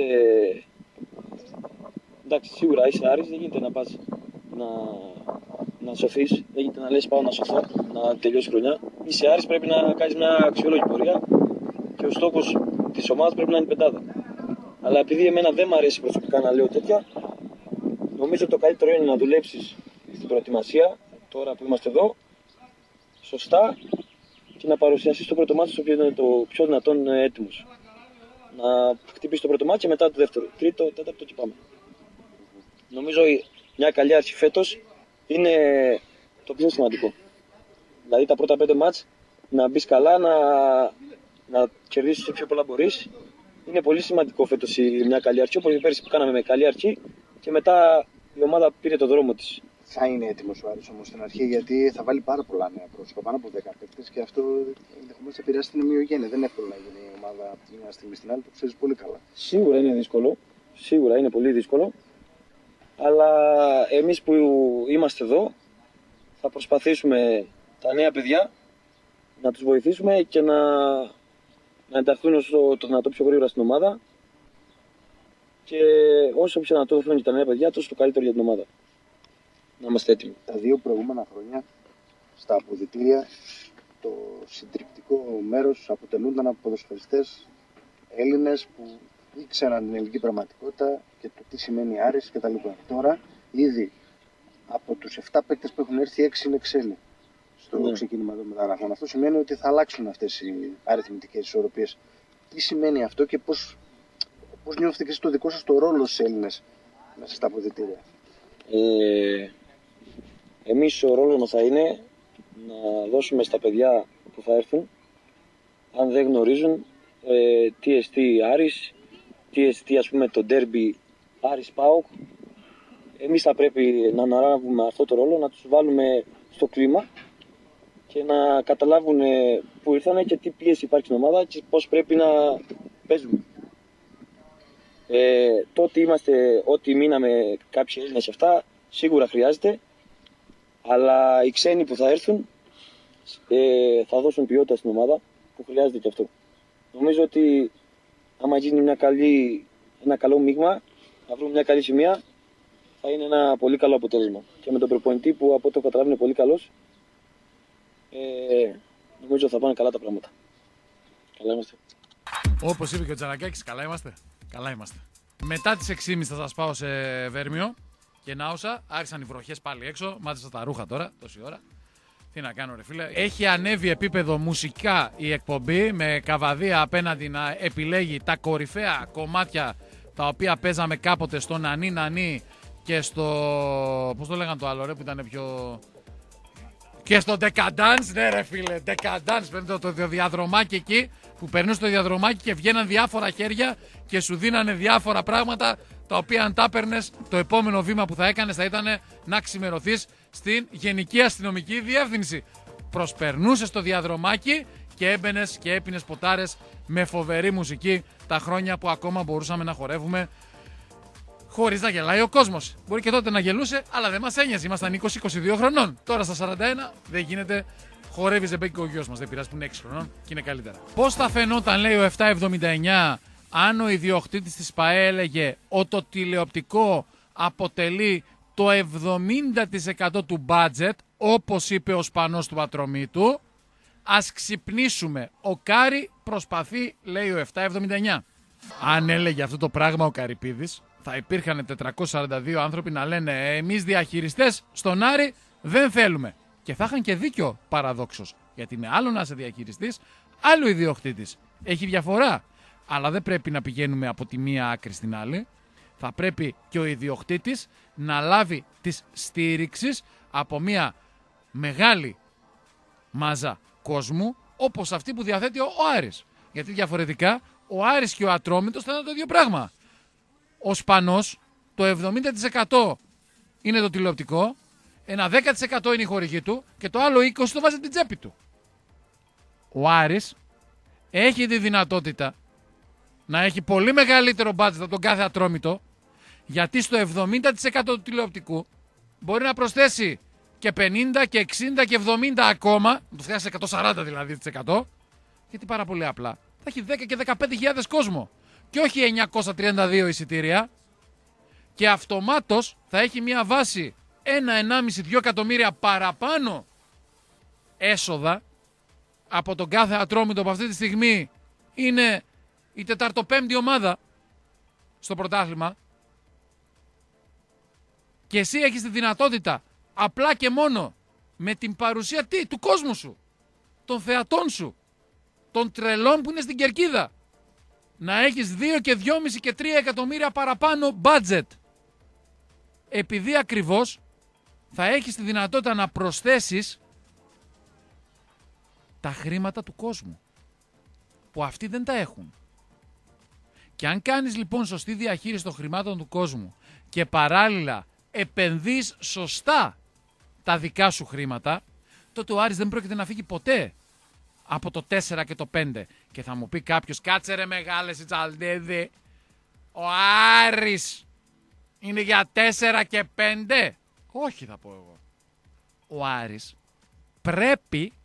Εντάξει, σίγουρα είσαι Άρης, δεν γίνεται να πας να, να σωθείς. Δεν γίνεται να λες πάω να σωθώ, να τελειώσει η χρονιά. Είσαι Άρης, πρέπει να κάνεις μια αξιόλογη πορεία και ο στόχος της ομάδας πρέπει να είναι πεντάδα. Αλλά επειδή εμένα δεν μου αρέσει προσωπικά να λέω τέτοια, νομίζω το καλύτερο είναι να δουλέψεις στην προετοιμασία, τώρα που είμαστε εδώ, σωστά και να παρουσιάσεις το πρώτο μάτι στο οποίο είναι το πιο δυνατόν έτοιμος. Να χτυπήσεις το πρώτο μάτι και μετά το δεύτερο, τρίτο, τέταρτο και πάμε. Νομίζω μια καλή αρχή φέτος είναι το πιο σημαντικό. Δηλαδή τα πρώτα πέντε μάτς να μπεις καλά, να, να κερδίσεις όσο πιο πολλά μπορείς. Είναι πολύ σημαντικό φέτος μια καλή αρχή, όπως πέρυσι που κάναμε με καλή αρχή και μετά η ομάδα πήρε το δρόμο της. Θα είναι έτοιμος ο Άρης όμως στην αρχή, γιατί θα βάλει πάρα πολλά νέα πρόσωπα, πάνω από δέκα παίκτες και αυτό ενδεχομένως θα επηρεάσει την ομοιογένεια. Δεν είναι εύκολο να γίνει η ομάδα από τη μια στιγμή στην άλλη, το ξέρεις πολύ καλά. Σίγουρα είναι δύσκολο, σίγουρα είναι πολύ δύσκολο, αλλά εμείς που είμαστε εδώ θα προσπαθήσουμε τα νέα παιδιά να τους βοηθήσουμε και να, να ενταχθούν όσο το δυνατό πιο γρήγορα στην ομάδα και όσο πιο δυνατό δοθούν και τα νέα παιδιά, τόσο το καλύτερο για την ομάδα. Να είμαστε έτοιμοι. Τα δύο προηγούμενα χρόνια στα αποδυτήρια το συντριπτικό μέρος αποτελούνταν από ποδοσφαιριστές Έλληνες που ήξεραν την ελληνική πραγματικότητα και το τι σημαίνει Άρης κτλ. Τώρα ήδη από τους επτά παίκτες που έχουν έρθει, έξι είναι ξένοι στο ναι. ξεκίνημα των μεταγραφών. Αυτό σημαίνει ότι θα αλλάξουν αυτές οι αριθμητικές ισορροπίες. Τι σημαίνει αυτό και πώς, πώς νιώθετε και εσείς το δικό σας το ρόλο στους Έλληνες μέσα στα αποδυτήρια? Ε, εμείς ο ρόλος μας θα είναι να δώσουμε στα παιδιά που θα έρθουν, αν δεν γνωρίζουν, ε, τι εστί Άρης, τι εστί ας πούμε το ντέρμπι Άρης ΠΑΟΚ. Εμείς θα πρέπει να αναλάβουμε αυτό το ρόλο, να τους βάλουμε στο κλίμα και να καταλάβουν που ήρθανε και τι πίεση υπάρχει στην ομάδα και πώς πρέπει να παίζουμε. Ε, το ότι είμαστε, ότι μείναμε κάποιοι Έλληνες αυτά, σίγουρα χρειάζεται, αλλά οι ξένοι που θα έρθουν ε, θα δώσουν ποιότητα στην ομάδα που χρειάζεται και αυτό. Νομίζω ότι άμα γίνει μια καλή, ένα καλό μείγμα, να βρούμε μια καλή σημεία, θα είναι ένα πολύ καλό αποτέλεσμα. Και με τον προπονητή που από ό,τι το καταλάβει είναι πολύ καλός, ε, νομίζω θα πάνε καλά τα πράγματα. Καλά είμαστε. Όπως είπε και ο Τζανακάκης, καλά είμαστε. Καλά είμαστε. Μετά τις έξι και μισή θα σας πάω σε Βέρμιο και Νάουσα. Άρχισαν οι βροχές πάλι έξω. Μάζεψα τα ρούχα τώρα, τόση ώρα. Τι να κάνω ρε φίλε. Έχει ανέβει επίπεδο μουσικά η εκπομπή με Καβαδία απέναντι να επιλέγει τα κορυφαία κομμάτια τα οποία παίζαμε κάποτε στο Νανί Νανί και στο... πώς το λέγανε το άλλο ρε που ήταν πιο... Και στο Decadence, ναι ρε φίλε, Decadence, παίρνει το, το διαδρομάκι εκεί που περνούσε το διαδρομάκι και βγαίναν διάφορα χέρια και σου δίνανε διάφορα πράγματα τα οποία αν τα έπαιρνες, το επόμενο βήμα που θα έκανες θα ήταν να ξημερωθείς στην Γενική Αστυνομική Διεύθυνση. Προσπερνούσες το διαδρομάκι και έμπαινες και έπινες ποτάρες με φοβερή μουσική τα χρόνια που ακόμα μπορούσαμε να χορεύουμε χωρίς να γελάει ο κόσμος. Μπορεί και τότε να γελούσε, αλλά δεν μας ένοιαζε. Ήμασταν είκοσι είκοσι δύο χρονών. Τώρα στα σαράντα ένα δεν γίνεται. Χορεύει ζεμπέκι ο γιος μας. Δεν πειράζει που είναι έξι χρονών και είναι καλύτερα. Πώς θα φαινόταν, λέει ο επτακόσια εβδομήντα εννιά, αν ο ιδιοκτήτης της ΠΑΕ έλεγε ότι το τηλεοπτικό αποτελεί το εβδομήντα τοις εκατό του budget, όπως είπε ο Σπανός του Πατρομήτου? Ας ξυπνήσουμε. Ο Κάρι προσπαθεί, λέει ο επτακόσια εβδομήντα εννιά. Αν έλεγε αυτό το πράγμα ο Καρυπίδης, θα υπήρχαν τετρακόσιοι σαράντα δύο άνθρωποι να λένε εμείς διαχειριστές στον Άρη δεν θέλουμε. Και θα είχαν και δίκιο παραδόξως. Γιατί είναι άλλο να είσαι διαχειριστής, άλλο ιδιοκτήτης. Έχει διαφορά. Αλλά δεν πρέπει να πηγαίνουμε από τη μία άκρη στην άλλη. Θα πρέπει και ο ιδιοκτήτης να λάβει τις στήριξης από μια μεγάλη μάζα κόσμου, όπως αυτή που διαθέτει ο Άρης. Γιατί διαφορετικά ο Άρης και ο Ατρόμητος θα είναι το ίδιο πράγμα. Ο Σπανός το εβδομήντα τοις εκατό είναι το τηλεοπτικό, ένα δέκα τοις εκατό είναι η χορηγή του και το άλλο είκοσι τοις εκατό το βάζει την τσέπη του. Ο Άρης έχει τη δυνατότητα να έχει πολύ μεγαλύτερο budget από τον κάθε Ατρόμητο, γιατί στο εβδομήντα τοις εκατό του τηλεοπτικού μπορεί να προσθέσει και πενήντα και εξήντα και εβδομήντα ακόμα, να το φτιάξει εκατόν σαράντα δηλαδή τοις εκατό, γιατί πάρα πολύ απλά θα έχει δέκα και δεκαπέντε χιλιάδες κόσμο και όχι εννιακόσια τριάντα δύο εισιτήρια, και αυτομάτως θα έχει μια βάση ένα, ενάμιση, δύο εκατομμύρια παραπάνω έσοδα από τον κάθε Ατρόμητο που αυτή τη στιγμή είναι η τεταρτοπέμπτη ομάδα στο πρωτάθλημα, και εσύ έχεις τη δυνατότητα απλά και μόνο με την παρουσία τι, του κόσμου σου, των θεατών σου, των τρελών που είναι στην κερκίδα, να έχεις δύο και δυόμισι και τρία εκατομμύρια παραπάνω budget, επειδή ακριβώς θα έχεις τη δυνατότητα να προσθέσεις τα χρήματα του κόσμου, που αυτοί δεν τα έχουν. Και αν κάνεις λοιπόν σωστή διαχείριση των χρημάτων του κόσμου και παράλληλα επενδύεις σωστά τα δικά σου χρήματα, τότε ο Άρης δεν πρόκειται να φύγει ποτέ από το τέσσερα και το πέντε. Και θα μου πει κάποιος, κάτσε ρε μεγάλε Σιτσαλδίδη, ο Άρης είναι για τέσσερα και πέντε. Όχι, θα πω εγώ. Ο Άρης πρέπει,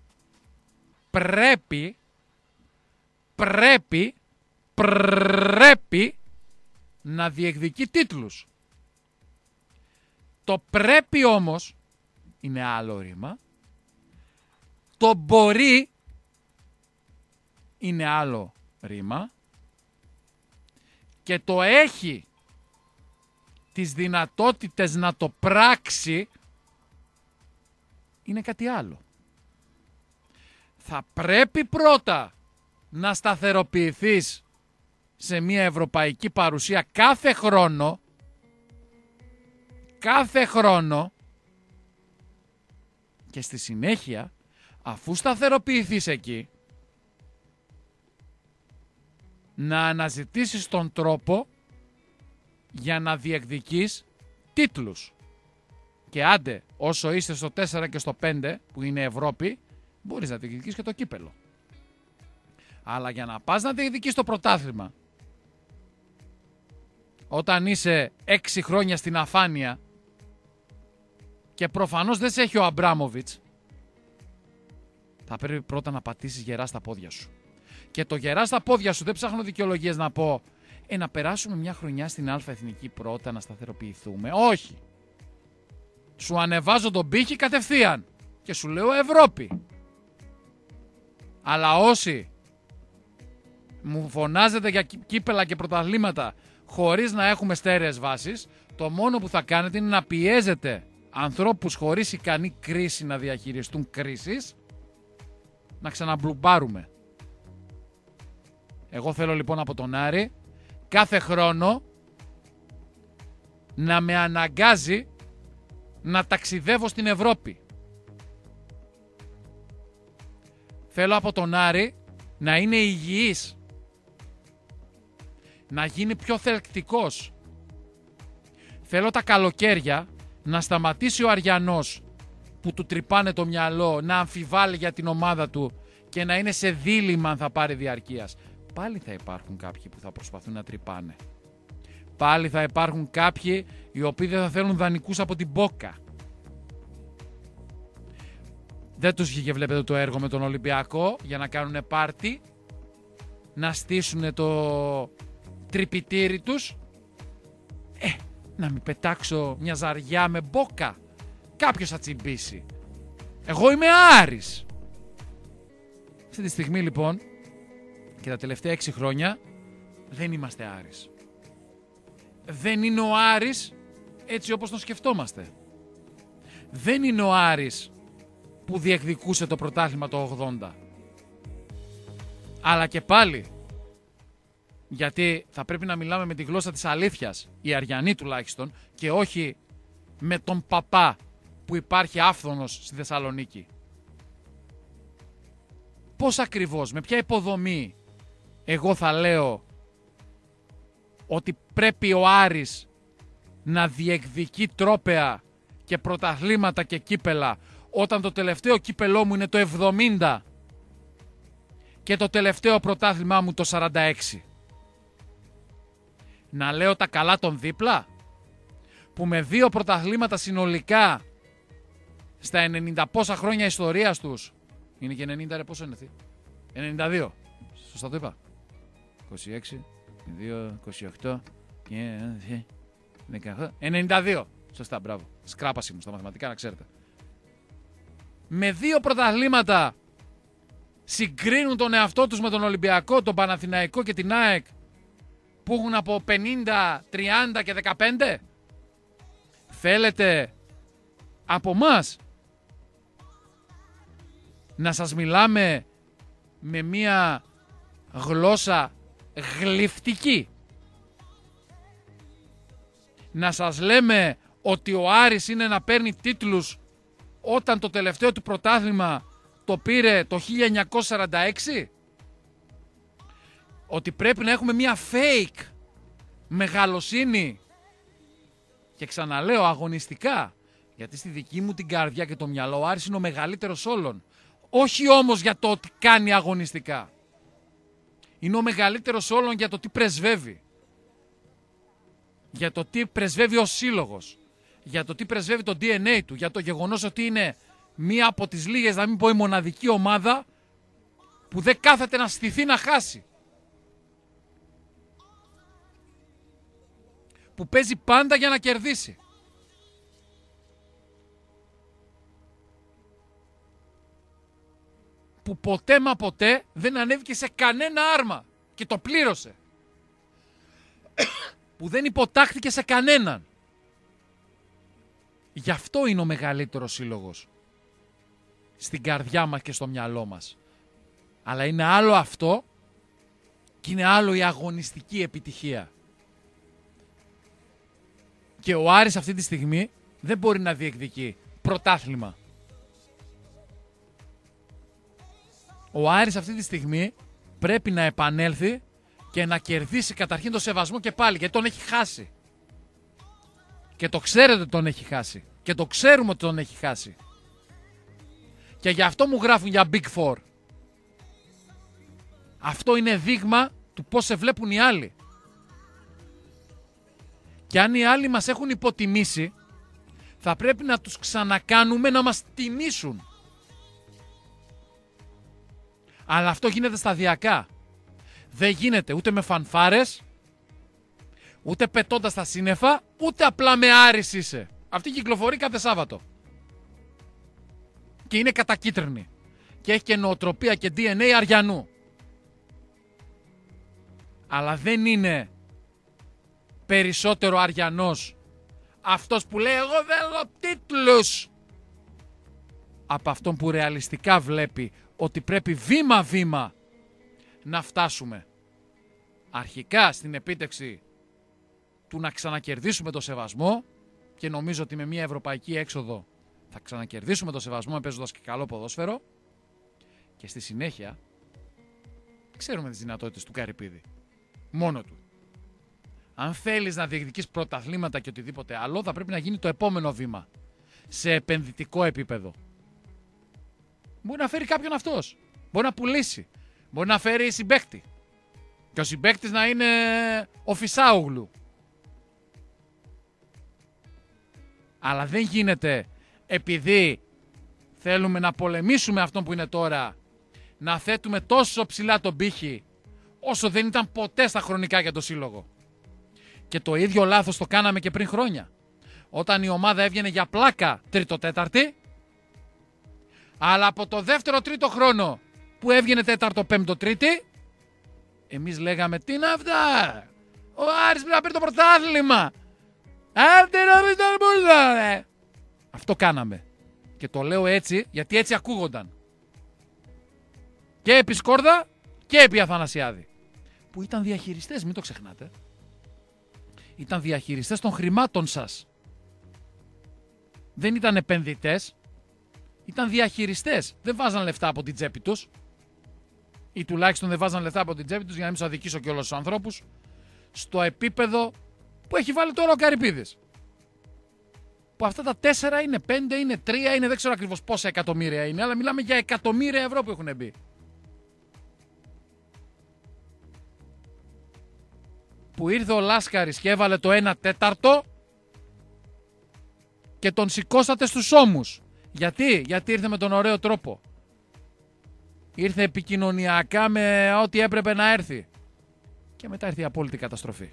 πρέπει, πρέπει, πρέπει να διεκδικεί τίτλους. Το πρέπει όμως είναι άλλο ρήμα. Το μπορεί είναι άλλο ρήμα. Και το έχει τις δυνατότητες να το πράξει είναι κάτι άλλο. Θα πρέπει πρώτα να σταθεροποιηθείς σε μια ευρωπαϊκή παρουσία κάθε χρόνο, κάθε χρόνο, και στη συνέχεια, αφού σταθεροποιηθείς εκεί, να αναζητήσεις τον τρόπο για να διεκδικείς τίτλους. Και άντε, όσο είστε στο τέσσερα και στο πέντε, που είναι Ευρώπη, μπορείς να διεκδικείς και το κύπελο. Αλλά για να πας να διεκδικείς το πρωτάθλημα, όταν είσαι έξι χρόνια στην αφάνεια και προφανώς δεν σε έχει ο Αμπράμοβιτς, θα πρέπει πρώτα να πατήσεις γερά στα πόδια σου. Και το γερά στα πόδια σου δεν ψάχνω δικαιολογίες να πω ε, να περάσουμε μια χρονιά στην Α Εθνική πρώτα, να σταθεροποιηθούμε. Όχι. Σου ανεβάζω τον πύχη κατευθείαν και σου λέω Ευρώπη. Αλλά όσοι μου φωνάζετε για κύπελα και πρωταθλήματα χωρίς να έχουμε στέρεες βάσεις, το μόνο που θα κάνετε είναι να πιέζετε ανθρώπους χωρίς ικανή κρίση να διαχειριστούν κρίσεις, να ξαναμπλουμπάρουμε. Εγώ θέλω λοιπόν από τον Άρη κάθε χρόνο να με αναγκάζει να ταξιδεύω στην Ευρώπη. Θέλω από τον Άρη να είναι υγιής, να γίνει πιο θελκτικός. Θέλω τα καλοκαίρια να σταματήσει ο Αριανός που του τρυπάνε το μυαλό, να αμφιβάλλει για την ομάδα του και να είναι σε δίλημμα αν θα πάρει διαρκείας. Πάλι θα υπάρχουν κάποιοι που θα προσπαθούν να τρυπάνε. Πάλι θα υπάρχουν κάποιοι οι οποίοι δεν θα θέλουν δανεικούς από την Μπόκα. Δεν τους βγήκε, βλέπετε, το έργο με τον Ολυμπιακό για να κάνουν πάρτι, να στήσουν το τρυπητήρι τους. Ε, να μην πετάξω μια ζαριά με Μπόκα. Κάποιος θα τσιμπήσει. Εγώ είμαι Άρης. Αυτή τη στιγμή λοιπόν και τα τελευταία έξι χρόνια δεν είμαστε Άρης. Δεν είναι ο Άρης έτσι όπως τον σκεφτόμαστε. Δεν είναι ο Άρης που διεκδικούσε το πρωτάθλημα το ογδόντα. Αλλά και πάλι Γιατί θα πρέπει να μιλάμε με τη γλώσσα της αλήθειας, οι Αριανοί τουλάχιστον, και όχι με τον παπά που υπάρχει άφθονος στη Θεσσαλονίκη. Πώς ακριβώς, με ποια υποδομή εγώ θα λέω ότι πρέπει ο Άρης να διεκδικεί τρόπαια και πρωταθλήματα και κύπελα, όταν το τελευταίο κύπελό μου είναι το εβδομήντα και το τελευταίο πρωτάθλημά μου το σαράντα έξι. Να λέω τα καλά των δίπλα, που με δύο πρωταθλήματα συνολικά στα ενενήντα πόσα χρόνια ιστορίας τους, είναι και ενενήντα, ρε, πόσο είναι αυτή, ενενήντα δύο, σωστά το είπα, είκοσι έξι, δύο, είκοσι οκτώ, δεκαοκτώ, ενενήντα δύο, σωστά, μπράβο, σκράπαση μου στα μαθηματικά, να ξέρετε. Με δύο πρωταθλήματα συγκρίνουν τον εαυτό τους με τον Ολυμπιακό, τον Παναθηναϊκό και την ΑΕΚ, που έχουν από πενήντα, τριάντα και δεκαπέντε. Θέλετε από μας να σας μιλάμε με μία γλώσσα γλυφτική? Να σας λέμε ότι ο Άρης είναι να παίρνει τίτλους όταν το τελευταίο του πρωτάθλημα το πήρε το χίλια εννιακόσια σαράντα έξι? Ότι πρέπει να έχουμε μία fake μεγαλοσύνη? Και ξαναλέω, αγωνιστικά, γιατί στη δική μου την καρδιά και το μυαλό ο Άρης είναι ο μεγαλύτερος όλων. Όχι όμως για το ότι κάνει αγωνιστικά. Είναι ο μεγαλύτερος όλων για το τι πρεσβεύει. Για το τι πρεσβεύει ως σύλλογος. Για το τι πρεσβεύει το ντι εν έι του. Για το γεγονός ότι είναι μία από τις λίγες, να μην πω η μοναδική ομάδα, που δεν κάθεται να στηθεί να χάσει. Που παίζει πάντα για να κερδίσει. Που ποτέ μα ποτέ δεν ανέβηκε σε κανένα άρμα και το πλήρωσε. Που δεν υποτάχθηκε σε κανέναν. Γι' αυτό είναι ο μεγαλύτερος σύλλογος στην καρδιά μας και στο μυαλό μας. Αλλά είναι άλλο αυτό και είναι άλλο η αγωνιστική επιτυχία. Και ο Άρης αυτή τη στιγμή δεν μπορεί να διεκδικεί πρωτάθλημα. Ο Άρης αυτή τη στιγμή πρέπει να επανέλθει και να κερδίσει καταρχήν το σεβασμό και πάλι, γιατί τον έχει χάσει. Και το ξέρετε ότι τον έχει χάσει. Και το ξέρουμε ότι τον έχει χάσει. Και γι' αυτό μου γράφουν για Big Four. Αυτό είναι δείγμα του πώς σε βλέπουν οι άλλοι. Και αν οι άλλοι μας έχουν υποτιμήσει, θα πρέπει να τους ξανακάνουμε να μας τιμήσουν. Αλλά αυτό γίνεται σταδιακά. Δεν γίνεται ούτε με φανφάρες, ούτε πετώντας τα σύννεφα, ούτε απλά με Άρης είσαι. Αυτή κυκλοφορεί κάθε Σάββατο. Και είναι κατακίτρινη. Και έχει και νοοτροπία και ντι εν έι Αριανού. Αλλά δεν είναι περισσότερο Αριανός αυτός που λέει εγώ θέλω τίτλους, από αυτόν που ρεαλιστικά βλέπει ότι πρέπει βήμα-βήμα να φτάσουμε αρχικά στην επίτευξη του να ξανακερδίσουμε το σεβασμό, και νομίζω ότι με μια ευρωπαϊκή έξοδο θα ξανακερδίσουμε το σεβασμό παίζοντας και καλό ποδόσφαιρο, και στη συνέχεια ξέρουμε τις δυνατότητες του Καρυπίδη μόνο του. Αν θέλεις να διεκδικείς πρωταθλήματα και οτιδήποτε άλλο, θα πρέπει να γίνει το επόμενο βήμα σε επενδυτικό επίπεδο. Μπορεί να φέρει κάποιον αυτός. Μπορεί να πουλήσει. Μπορεί να φέρει συμπαίκτη. Και ο συμπαίκτης να είναι ο Φυσάουγλου. Αλλά δεν γίνεται, επειδή θέλουμε να πολεμήσουμε αυτόν που είναι τώρα, να θέτουμε τόσο ψηλά τον πύχη όσο δεν ήταν ποτέ στα χρονικά για το σύλλογο. Και το ίδιο λάθος το κάναμε και πριν χρόνια. Όταν η ομάδα έβγαινε για πλάκα τρίτο-τέταρτη, αλλά από το δεύτερο-τρίτο χρόνο που έβγαινε τέταρτο-πέμπτο-τρίτη, εμείς λέγαμε τι είναι αυτά, ο Άρης πρέπει να παίρνει το πρωτάθλημα. Άντε να μην τον πουλάνε. Αυτό κάναμε. Και το λέω έτσι γιατί έτσι ακούγονταν. Και επί Σκόρδα και επί Αθανασιάδη. που ήταν διαχειριστές, μην το ξεχνάτε. Ήταν διαχειριστές των χρημάτων σας. Δεν ήταν επενδυτές, ήταν διαχειριστές. Δεν βάζαν λεφτά από την τσέπη τους. Ή τουλάχιστον δεν βάζαν λεφτά από την τσέπη τους, για να μην σας αδικήσω και όλους τους ανθρώπους, στο επίπεδο που έχει βάλει τώρα ο Καρυπίδης. Που αυτά τα τέσσερα είναι, πέντε είναι, τρία είναι, δεν ξέρω ακριβώς πόσα εκατομμύρια είναι, αλλά μιλάμε για εκατομμύρια ευρώ που έχουν μπει. Που ήρθε ο Λάσκαρης και έβαλε το ένα τέταρτο και τον σηκώσατε στους ώμους. Γιατί, γιατί ήρθε με τον ωραίο τρόπο. Ήρθε επικοινωνιακά με ό,τι έπρεπε να έρθει. Και μετά ήρθε η απόλυτη καταστροφή.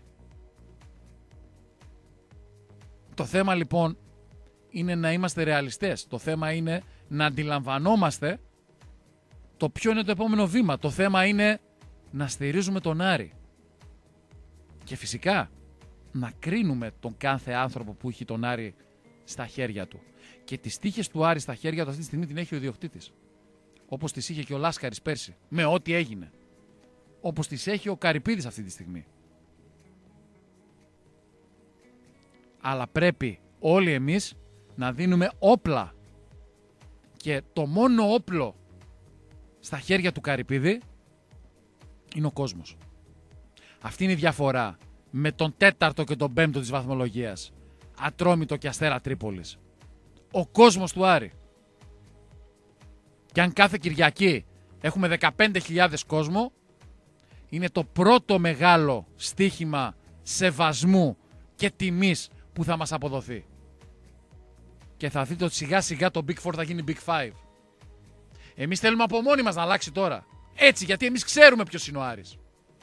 Το θέμα λοιπόν είναι να είμαστε ρεαλιστές. Το θέμα είναι να αντιλαμβανόμαστε το ποιο είναι το επόμενο βήμα. Το θέμα είναι να στηρίζουμε τον Άρη. Και φυσικά να κρίνουμε τον κάθε άνθρωπο που έχει τον Άρη στα χέρια του. Και τις τύχες του Άρη στα χέρια του αυτή τη στιγμή την έχει ο ιδιοκτήτης. Όπως τις είχε και ο Λάσκαρης πέρσι. Με ό,τι έγινε. Όπως τις έχει ο Καρυπίδης αυτή τη στιγμή. Αλλά πρέπει όλοι εμείς να δίνουμε όπλα. Και το μόνο όπλο στα χέρια του Καρυπίδη είναι ο κόσμος. Αυτή είναι η διαφορά με τον τέταρτο και τον πέμπτο της βαθμολογίας. Ατρόμητο και Αστέρα Τρίπολης. Ο κόσμος του Άρη. Και αν κάθε Κυριακή έχουμε δεκαπέντε χιλιάδες κόσμο, είναι το πρώτο μεγάλο στοίχημα σεβασμού και τιμής που θα μας αποδοθεί. Και θα δείτε ότι σιγά σιγά το Big Four θα γίνει Big Five. Εμείς θέλουμε από μόνοι μας να αλλάξει τώρα. Έτσι, γιατί εμείς ξέρουμε ποιος είναι ο Άρης.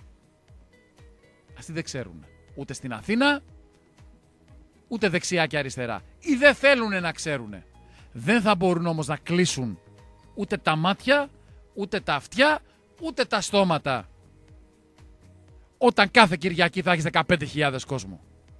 Αυτοί δεν ξέρουν. Ούτε στην Αθήνα, ούτε δεξιά και αριστερά. Ή δεν θέλουν να ξέρουν. Δεν θα μπορούν όμως να κλείσουν ούτε τα μάτια, ούτε τα αυτιά, ούτε τα στόματα. Όταν κάθε Κυριακή θα έχεις δεκαπέντε χιλιάδες κόσμο.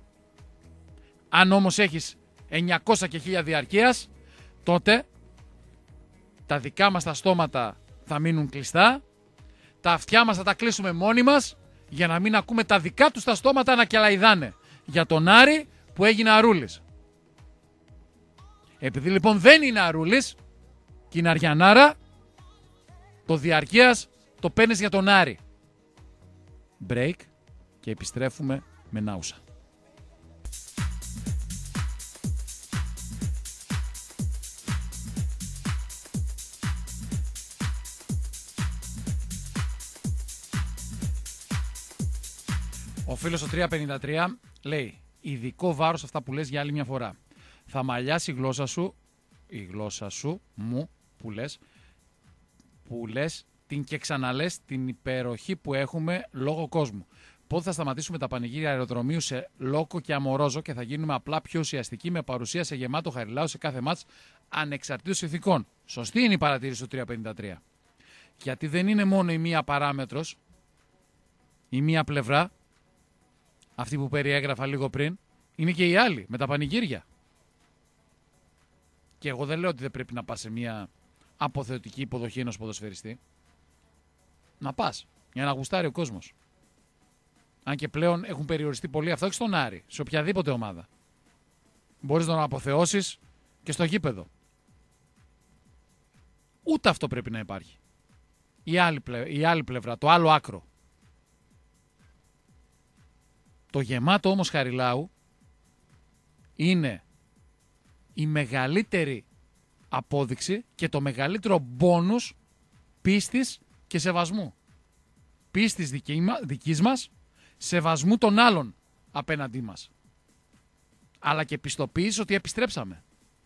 Αν όμως έχεις εννιακόσια και χίλια διαρκείας, τότε τα δικά μας τα στόματα θα μείνουν κλειστά, τα αυτιά μας θα τα κλείσουμε μόνοι μας, για να μην ακούμε τα δικά τους τα στόματα να κελαϊδάνε για τον Άρη που έγινε Αρούλης. Επειδή λοιπόν δεν είναι Αρούλης και είναι Αριανάρα, το διαρκείας το παίρνεις για τον Άρη. Break και επιστρέφουμε με Νάουσα. Ο φίλος ο τριακόσια πενήντα τρία λέει: ειδικό βάρος αυτά που λες για άλλη μια φορά. Θα μαλλιάσει η γλώσσα σου, η γλώσσα σου, μου, που λες, που λες την και ξαναλες την υπεροχή που έχουμε λόγω κόσμου. Πότε θα σταματήσουμε τα πανηγύρια αεροδρομίου σε Λόκο και Αμορόζο και θα γίνουμε απλά πιο ουσιαστικοί με παρουσία σε γεμάτο Χαριλάου σε κάθε μάτς ανεξαρτήτως ηθικών. Σωστή είναι η παρατήρηση του τριακόσια πενήντα τρία. Γιατί δεν είναι μόνο η μία παράμετρος, η μία πλευρά, αυτή που περιέγραφα λίγο πριν, είναι και η άλλη με τα πανηγύρια. Και εγώ δεν λέω ότι δεν πρέπει να πας σε μια αποθεωτική υποδοχή ενός ποδοσφαιριστή. Να πας, για να γουστάρει ο κόσμος. Αν και πλέον έχουν περιοριστεί πολύ αυτά, όχι στον Άρη, σε οποιαδήποτε ομάδα. Μπορείς να τον αποθεώσεις και στο γήπεδο. Ούτε αυτό πρέπει να υπάρχει. Η άλλη, πλε... η άλλη πλευρά, το άλλο άκρο. Το γεμάτο όμως Χαριλάου είναι η μεγαλύτερη απόδειξη και το μεγαλύτερο μπόνους πίστης και σεβασμού. Πίστης δική μα, δικής μας, σεβασμού των άλλων απέναντί μας. Αλλά και πιστοποίηση ότι επιστρέψαμε.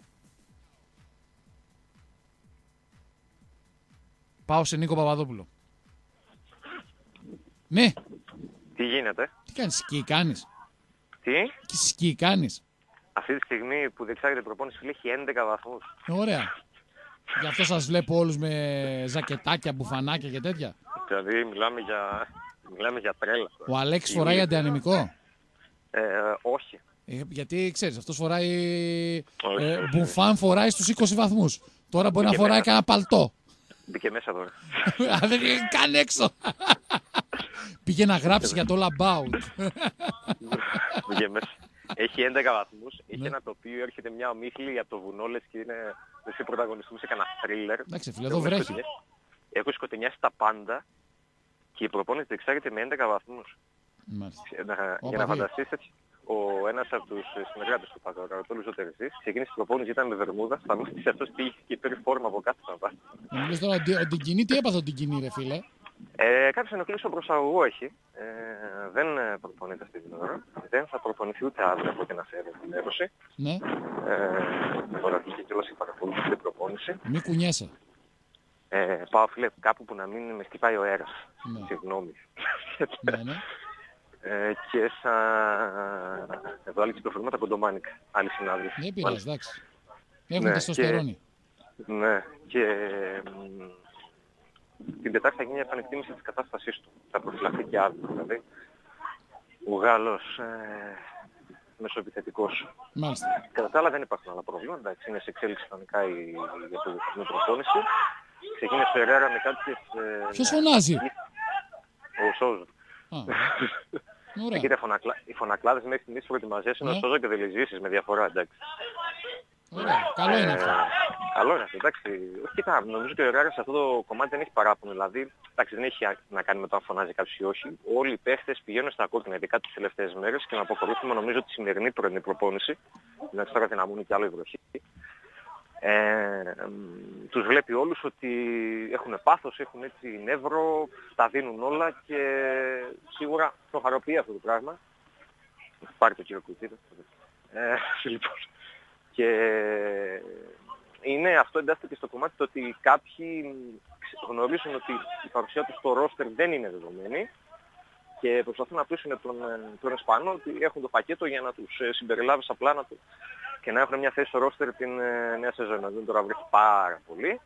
Πάω σε Νίκο Παπαδόπουλο. Ναι. Τι γίνεται? Τι κάνεις, σκι κάνεις? Τι? Και σκι κάνεις? Αυτή τη στιγμή που διεξάγεται η προπόνηση φίλε έχει έντεκα βαθμούς. Ε, ωραία. Γι' αυτό σας βλέπω όλους με ζακετάκια, μπουφανάκια και τέτοια. Δηλαδή μιλάμε για, μιλάμε για τρέλα. Ο Αλέξης φοράει αντιανεμικό? Ε, όχι. Ε, γιατί ξέρεις, αυτός φοράει όχι, ε, όχι, μπουφάν όχι. Φοράει στους είκοσι βαθμούς. Τώρα μπορεί Μπήκε να φοράει μέσα. κανένα παλτό. Μπήκε μέσα τώρα. Δεν είναι καν έξω. Πήγε να γράψει για το All About. Βγήκε μέσα. Έχει έντεκα βαθμούς. Έχει Ναι. ένα τοπίο, έρχεται μια ομίχλη από το βουνό, λες και είναι. Εσύ πρωταγωνιστούμε σε κανένα θρίλερ. Εντάξει, φίλε, εδώ βρέχει. Έχω σκοτεινιάσει τα πάντα και η προπόνηση διεξάγεται με έντεκα βαθμούς. Μάλιστα. Να- Όπα, Για να δύο. φανταστείτε, ο ένας από τους συνεργάτες του Παπαδόπουλου, ο Τερζής, ξεκίνησε την προπόνηση, ήταν με βερμούδα, φανούστησε αυτός τι είχε και πήρε φόρμα από κάτω να πάει. Μου λες τώρα ότι ο Ντιγκινή, τι έπαθε ο Ντιγκινή, ρε φίλε. Ε, κάποιος ενοχλήσει στον προσαγωγό έχει. Ε, δεν ε, προπονείται αυτή την ώρα. Δεν θα προπονηθεί ούτε αύριο από την αφαίρεση ενημέρωση. Ναι, Ε, τώρα βγήκε κιόλας η παρακολούθηση την προπόνηση. μη κουνιέσαι. Ε, πάω φίλε κάπου που να μην με χτυπάει ο αέρας. Ναι. Συγγνώμη. Ναι, ναι. Ε, και θα... Εδώ άλλη κυκλοφορήματα κοντομάνικα. Άλλοι συνάδελφοι. Δεν πειράζει, εντάξει. Έχουν Ναι, τεστοστερόνη. Ναι, και μ, την Τετάρτη θα γίνει η επανεκτίμηση της κατάστασής του. Θα προφυλαχθεί και αύριο, δηλαδή. Ο Γάλλος ε, μεσοεπιθετικός. Μάλιστα. Κατά τα άλλα δεν υπάρχουν άλλα προβλήματα. Εντάξει, είναι σε εξέλιξη χρονικά η, η αποδοχή προπόνηση. Ξεκίνησε ο Ερέρα με κάποιες... Ε, Ποιος φωνάζει? Ο Σόζο. Α, Και ωραία. κοίτα, φωνακλα... οι φωνακλάδες μέχρι στιγμής προετοιμασίες είναι ο Ναι. Σόζο και Δελιζήσεις με διαφορά, εντάξει. Ωραία. Καλό είναι αυτό. Ε, Καλό είναι αυτό, εντάξει. Όχι, κοίτα, νομίζω ότι ο Ερέρα σε αυτό το κομμάτι δεν έχει παράπονο. Δηλαδή, εντάξει, δεν έχει να κάνει με το αν φωνάζει κάποιος ή όχι. Όλοι οι παίχτες πηγαίνουν στα κόκκινα, ειδικά τις τελευταίες μέρες, και να αποκορύφουμε νομίζω τη σημερινή πρωινή προπόνηση. Δηλαδή, τώρα την αμούνη και άλλο η βροχή. Ε, τους βλέπει όλους ότι έχουν πάθος, έχουν έτσι νεύρο, τα δίνουν όλα και σίγουρα το χαροποιεί αυτό το πράγμα. Πάρει το κύριο Κουτίδο. Ε, λοιπόν. Και είναι αυτό εντάσσεται και στο κομμάτι το ότι κάποιοι γνωρίζουν ότι η παρουσία του στο ρόστερ δεν είναι δεδομένη και προσπαθούν να πείσουν τον, τον Ισπανό ότι έχουν το πακέτο για να τους συμπεριλάβει στα πλάνα του και να έχουν μια θέση στο ρόστερ την ε, νέα σεζόν. Δεν τώρα βρέχει πάρα πολύ.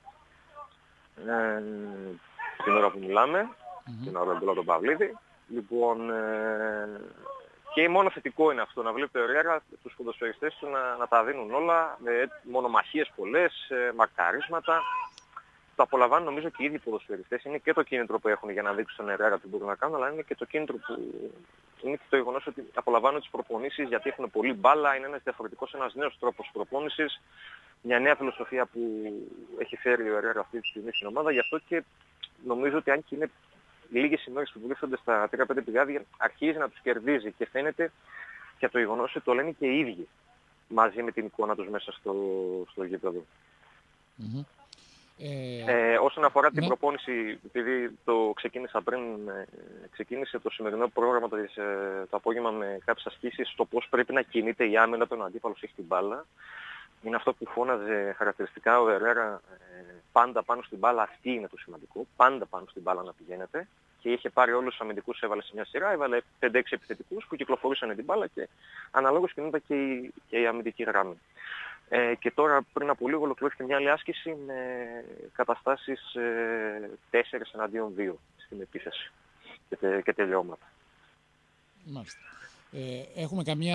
Ε, την ώρα που μιλάμε, Μμμ. την ώρα που τον Παυλίδη. Λοιπόν, ε, και μόνο θετικό είναι αυτό, να βλέπει ο Ερέρα τους ποδοσφαιριστές του να, να τα δίνουν όλα, με μονομαχίες πολλές, ε, μαρκαρίσματα. Το απολαμβάνουν νομίζω και οι ίδιοι ποδοσφαιριστές. Είναι και το κίνητρο που έχουν για να δείξουν στον Ερέρα τι μπορούν να κάνουν, αλλά είναι και το κίνητρο που είναι και το γεγονός ότι απολαμβάνουν τις προπονήσεις γιατί έχουν πολύ μπάλα, είναι ένας διαφορετικός, ένας νέος τρόπος προπόνησης, μια νέα φιλοσοφία που έχει φέρει ο Ερέρα αυτή τη στιγμή στην ομάδα. Γι' αυτό και νομίζω ότι αν και είναι λίγες ημέρες που βρίσκονται στα τρία πέντε πηγάδια, αρχίζει να τους κερδίζει και φαίνεται και το γεγονός ότι το λένε και οι ίδιοι μαζί με την εικόνα τους μέσα στο, στο γήπεδο. Μμμ. Ε, Ε, όσον αφορά την ναι. προπόνηση, επειδή το ξεκίνησα πριν, ε, ξεκίνησε το σημερινό πρόγραμμα το, ε, το απόγευμα με κάποιες ασκήσεις στο πώς πρέπει να κινείται η άμυνα όταν ο αντίπαλος έχει την μπάλα. Είναι αυτό που φώναζε χαρακτηριστικά ο Ερέρα, ε, πάντα πάνω στην μπάλα, αυτή είναι το σημαντικό, πάντα πάνω στην μπάλα να πηγαίνετε. Και είχε πάρει όλους τους αμυντικούς, έβαλε σε μια σειρά, έβαλε πέντε έξι επιθετικούς που κυκλοφορούσαν την μπάλα και αναλόγως κινούνταν και η, και η αμυντική γραμμή. Ε, και τώρα πριν από λίγο ολοκληρώθηκε μια άλλη άσκηση με καταστάσεις ε, τέσσερα εναντίον δύο στην επίθεση και, τε, και τελειώματα. Μάλιστα. Ε, έχουμε καμιά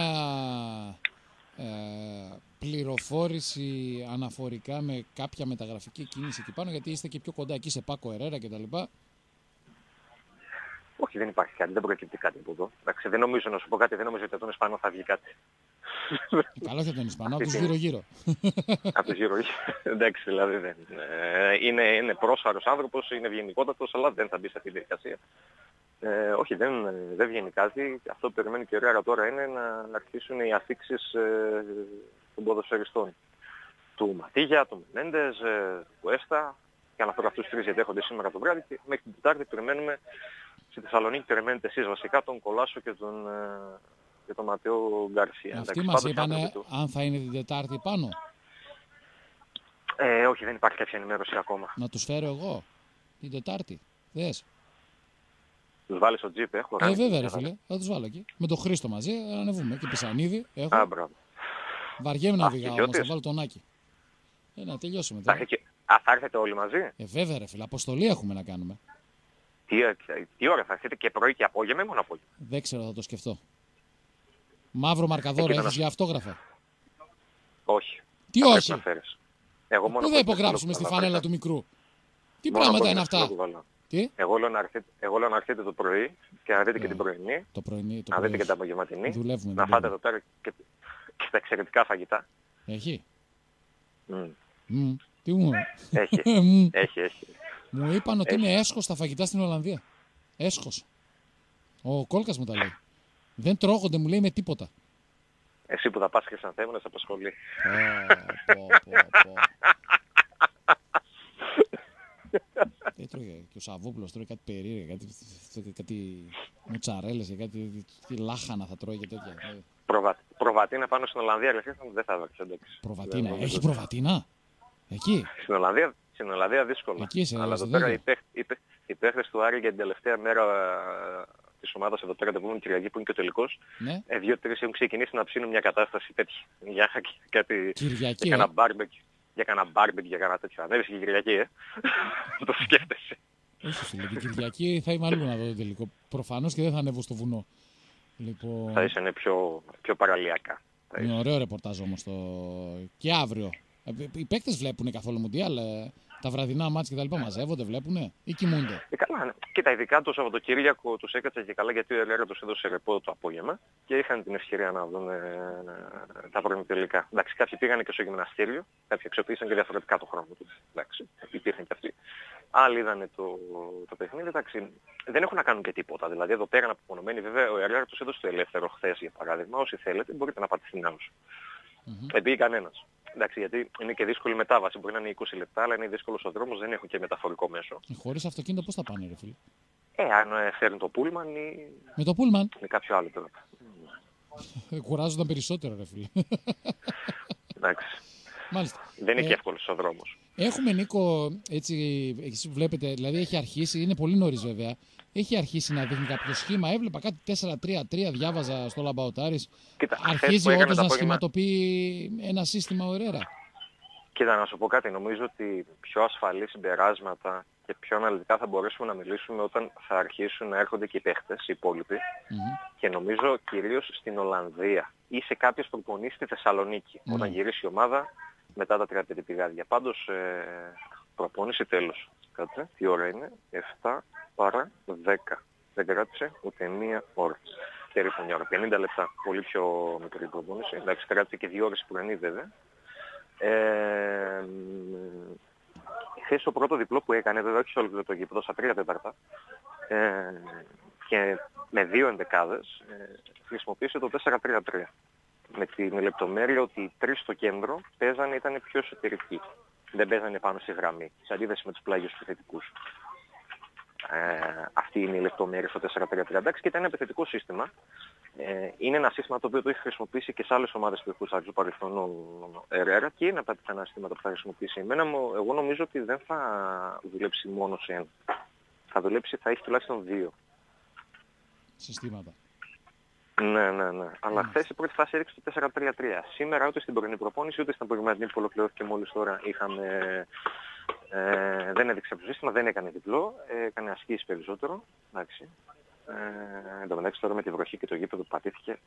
ε, πληροφόρηση αναφορικά με κάποια μεταγραφική κίνηση εκεί πάνω, γιατί είστε και πιο κοντά εκεί σε Πάκο Ερέρα κτλ. Όχι, δεν υπάρχει κάτι, δεν προκύπτει κάτι από εδώ. Εντάξει, δεν νομίζω να σου πω κάτι, δεν νομίζω ότι από τον Ισπανό θα βγει κάτι. Καλό θα τον Ισπανό, από τους γύρω-γύρω. Από τους γύρω εντάξει, δηλαδή δεν. Ε, είναι, είναι πρόσφαρος άνθρωπος, είναι ευγενικότατος, αλλά δεν θα μπει σε αυτή τη διαδικασία. Ε, όχι, δεν, δεν βγαίνει κάτι. Αυτό που περιμένει και ο Ερέρα τώρα είναι να, να αρχίσουν οι αφήξεις ε, των ποδοσφαιριστών. Του Ματίγια, του Μενέντες, ε, του Κουέστα. Και αναφέρω αυτούς τους τρεις γιατί έρχονται σήμερα το βράδυ. Και μέχρι την Τετάρτη περιμένουμε, στη Θεσσαλονίκη περιμένετε εσείς βασικά τον Κολάσο και τον, ε, και τον Ματέο Γκαρσία. Αυτοί μας είπανε αν θα είναι την Τετάρτη πάνω. Ε, όχι, δεν υπάρχει κάποια ενημέρωση ακόμα. Να τους φέρω εγώ την Τετάρτη. Δες. Τους βάλεις στο τζιπ, έχω. Ε, βέβαια ρε φίλε, θα τους βάλω εκεί. Με τον Χρήστο μαζί, θα ανεβούμε. Και Πισανίδη έχω. Α, μπράβο. Βαριέμαι να Α, οδηγάω και όμως, θα Γιώτης. βάλω τον Άκη. Ε, να τελειώσουμε Θα τώρα. έρθει και- Α, θα έρθετε όλοι μαζί. Ε, βέβαια ρε φίλε, αποστολή έχουμε να κάνουμε. Τι, ε, τι ώρα θα έρθετε και πρωί και απόγευμα ή μόνο απόγευμα. Δεν ξέρω, θα το σκεφτώ. Μαύρο μαρκαδόρο, Εκεί θα έχεις για αυτόγραφα. Όχι. Τι Θα πρέπει όχι. να φέρεις. Εγώ μόνο Πού θα πρώτο υπογράψουμε θέλω στη να φανέλα φέρεις. του μικρού. Τι Μόνο πράγματα πρώτο είναι θέλω αυτά. να βάλω. Τι? Εγώ λέω να έρθετε, εγώ λέω να έρθετε το πρωί και να δείτε ε, και την πρωινή. Το πρωινή, το να πρωί. δείτε και την απογευματινή. Δουλεύουμε, να φάτε εδώ πέρα και, και τα εξαιρετικά φαγητά. Έχει. Mm. Mm. Τι μου. Έχει. έχει, έχει. Μου είπαν ότι έχει. είναι έσχος τα φαγητά στην Ολλανδία. Έσχος. Ο Κόλκας μου τα λέει. Δεν τρώγονται, μου λέει, με τίποτα. Εσύ που θα πας και σαν θέμα να σε απασχολεί. Πω, πω, πω. Δεν τρώγε και ο Σαββόπουλος τρώει κάτι περίεργα, κάτι, κάτι μουτσαρέλες και κάτι λάχανα θα τρώει και τέτοια. Προβα, προβατίνα πάνω στην Ολλανδία, αλήθεια δεν θα έβαξε, εντάξει. Προβατίνα, έχει προβατίνα, εκεί. Στην Ολλανδία, στην Ολλανδία δύσκολα. Εκεί είσαι, αλλά εδώ πέρα οι, παίχ, οι, οι παίχτες του Άρη για την τελευταία μέρα της ομάδας εδώ πέρα, την επόμενη Κυριακή που είναι και ο τελικός, ναι. ε, δύο-τρεις έχουν ξεκινήσει να ψήνουν μια κατάσταση τέτοια. Για κάτι, Κυριακή, για ε. κανένα μπάρμπεκι, για κανένα μπάρμπεκι, για κανένα τέτοιο. Ανέβησε και η Κυριακή, ε. Το σκέφτεσαι. Όχι φίλε, την Κυριακή θα είμαι αλλού να δω το τελικό. Προφανώς και δεν θα ανέβω στο βουνό. Λοιπόν... Θα είσαι πιο, πιο παραλιακά. Είναι ωραίο ρεπορτάζ όμως το... και αύριο. Οι παίκτες βλέπουν καθόλου Μουντιάλ, τα βραδινά μάτς και τα λοιπά μαζεύονται, βλέπουνε ή κοιμούνται. Ε, καλά, ναι. Κοίτα, ειδικά το Σαββατοκύριακο τους έκατσε και καλά γιατί ο Ερέρα τους έδωσε ρεπό το απόγευμα και είχαν την ευκαιρία να δουν ε, τα πρωινοτελικά. Εντάξει, κάποιοι πήγανε και στο γυμναστήριο, κάποιοι αξιοποίησαν και διαφορετικά το χρόνο τους. Εντάξει, υπήρχαν και αυτοί. Άλλοι είδανε το, το παιχνίδι, εντάξει, δεν έχουν να κάνουν και τίποτα. Δηλαδή εδώ πέρα απομονωμένοι, βέβαια ο Ερέρα τους έδωσε το ελεύθερο χθες για παράδειγμα. Όσοι θέλετε μπορείτε να πάτε στην άλλους. Mm-hmm. Δεν πήγε κανένας. Εντάξει, γιατί είναι και δύσκολη μετάβαση. Μπορεί να είναι είκοσι λεπτά, αλλά είναι δύσκολος ο δρόμος, δεν έχουν και μεταφορικό μέσο. Χωρίς αυτοκίνητο πώς θα πάνε, ρε φίλε? Ε, αν ε, φέρουν το πούλμαν ή... Με το πούλμαν. Με κάποιο άλλο τώρα. Κουράζονταν περισσότερο, ρε φίλε. Εντάξει. Μάλιστα. Δεν είναι ε, και εύκολος ο δρόμος. Έχουμε, Νίκο, έτσι, εσείς βλέπετε, δηλαδή έχει αρχίσει, είναι πολύ νωρίς βέβαια, έχει αρχίσει να δείχνει κάποιο σχήμα. Έβλεπα κάτι τέσσερα τρία τρία, διάβαζα στο Λαμπαοτάρης. Κοίτα, αρχίζει όντως να απόγευμα... σχηματοποιεί ένα σύστημα ο Ερέρα. Κοίτα, να σου πω κάτι. Νομίζω ότι πιο ασφαλή συμπεράσματα και πιο αναλυτικά θα μπορέσουμε να μιλήσουμε όταν θα αρχίσουν να έρχονται και οι παίχτες, οι υπόλοιποι. Mm-hmm. Και νομίζω κυρίως στην Ολλανδία ή σε κάποιες προπονήσεις στη Θεσσαλονίκη, mm-hmm. όταν γυρίσει η ομάδα μετά τα τριάντα πέντε πηγάδια. Πάντως, ε, προπόνηση τέλος. Κάτσε, τι ώρα είναι? εφτά παρά δέκα. Δεν κράτησε ούτε μία ώρα. Περίπου μια ώρα. πενήντα λεπτά. Πολύ πιο μικρή προπόνηση. Εντάξει, κράτησε και δύο ώρες που είναι βέβαια. Ε, χθες το πρώτο διπλό που έκανε, βέβαια όχι σε όλο το γήπεδο, στα τρία τέταρτα, ε, και με δύο ενδεκάδες, ε, χρησιμοποίησε το τέσσερα τρία τρία. Με την λεπτομέρεια ότι οι τρεις στο κέντρο παίζανε, ήταν πιο εσωτερικοί. Δεν παίζανε πάνω στη γραμμή, σε αντίθεση με τους πλάγιους επιθετικούς. Ε, αυτή είναι η λεπτομέρεια στο τέσσερα τρία τρία. Εντάξει, και ήταν ένα επιθετικό σύστημα. Ε, είναι ένα σύστημα το οποίο το έχει χρησιμοποιήσει και σε άλλες ομάδες που έχουν στο παρελθόν ο Ερέρα και είναι από τα πιθανά συστήματα που θα χρησιμοποιήσει. Εμένα, εγώ νομίζω ότι δεν θα δουλέψει μόνο σε ένα. Θα δουλέψει, θα έχει τουλάχιστον δύο συστήματα. Ναι, ναι, ναι. Αλλά Mm. χθες η πρώτη φάση έδειξε το τέσσερα τρία τρία. Σήμερα ούτε στην πρωινή προπόνηση ούτε στην απογευματινή που ολοκληρώθηκε μόλις τώρα είχαμε... Ε, δεν έδειξε το σύστημα, δεν έκανε διπλό, ε, έκανε ασκήσεις περισσότερο. Εντάξει. Ε, εν τω μεταξύ τώρα με τη βροχή και το γήπεδο που πατήθηκε.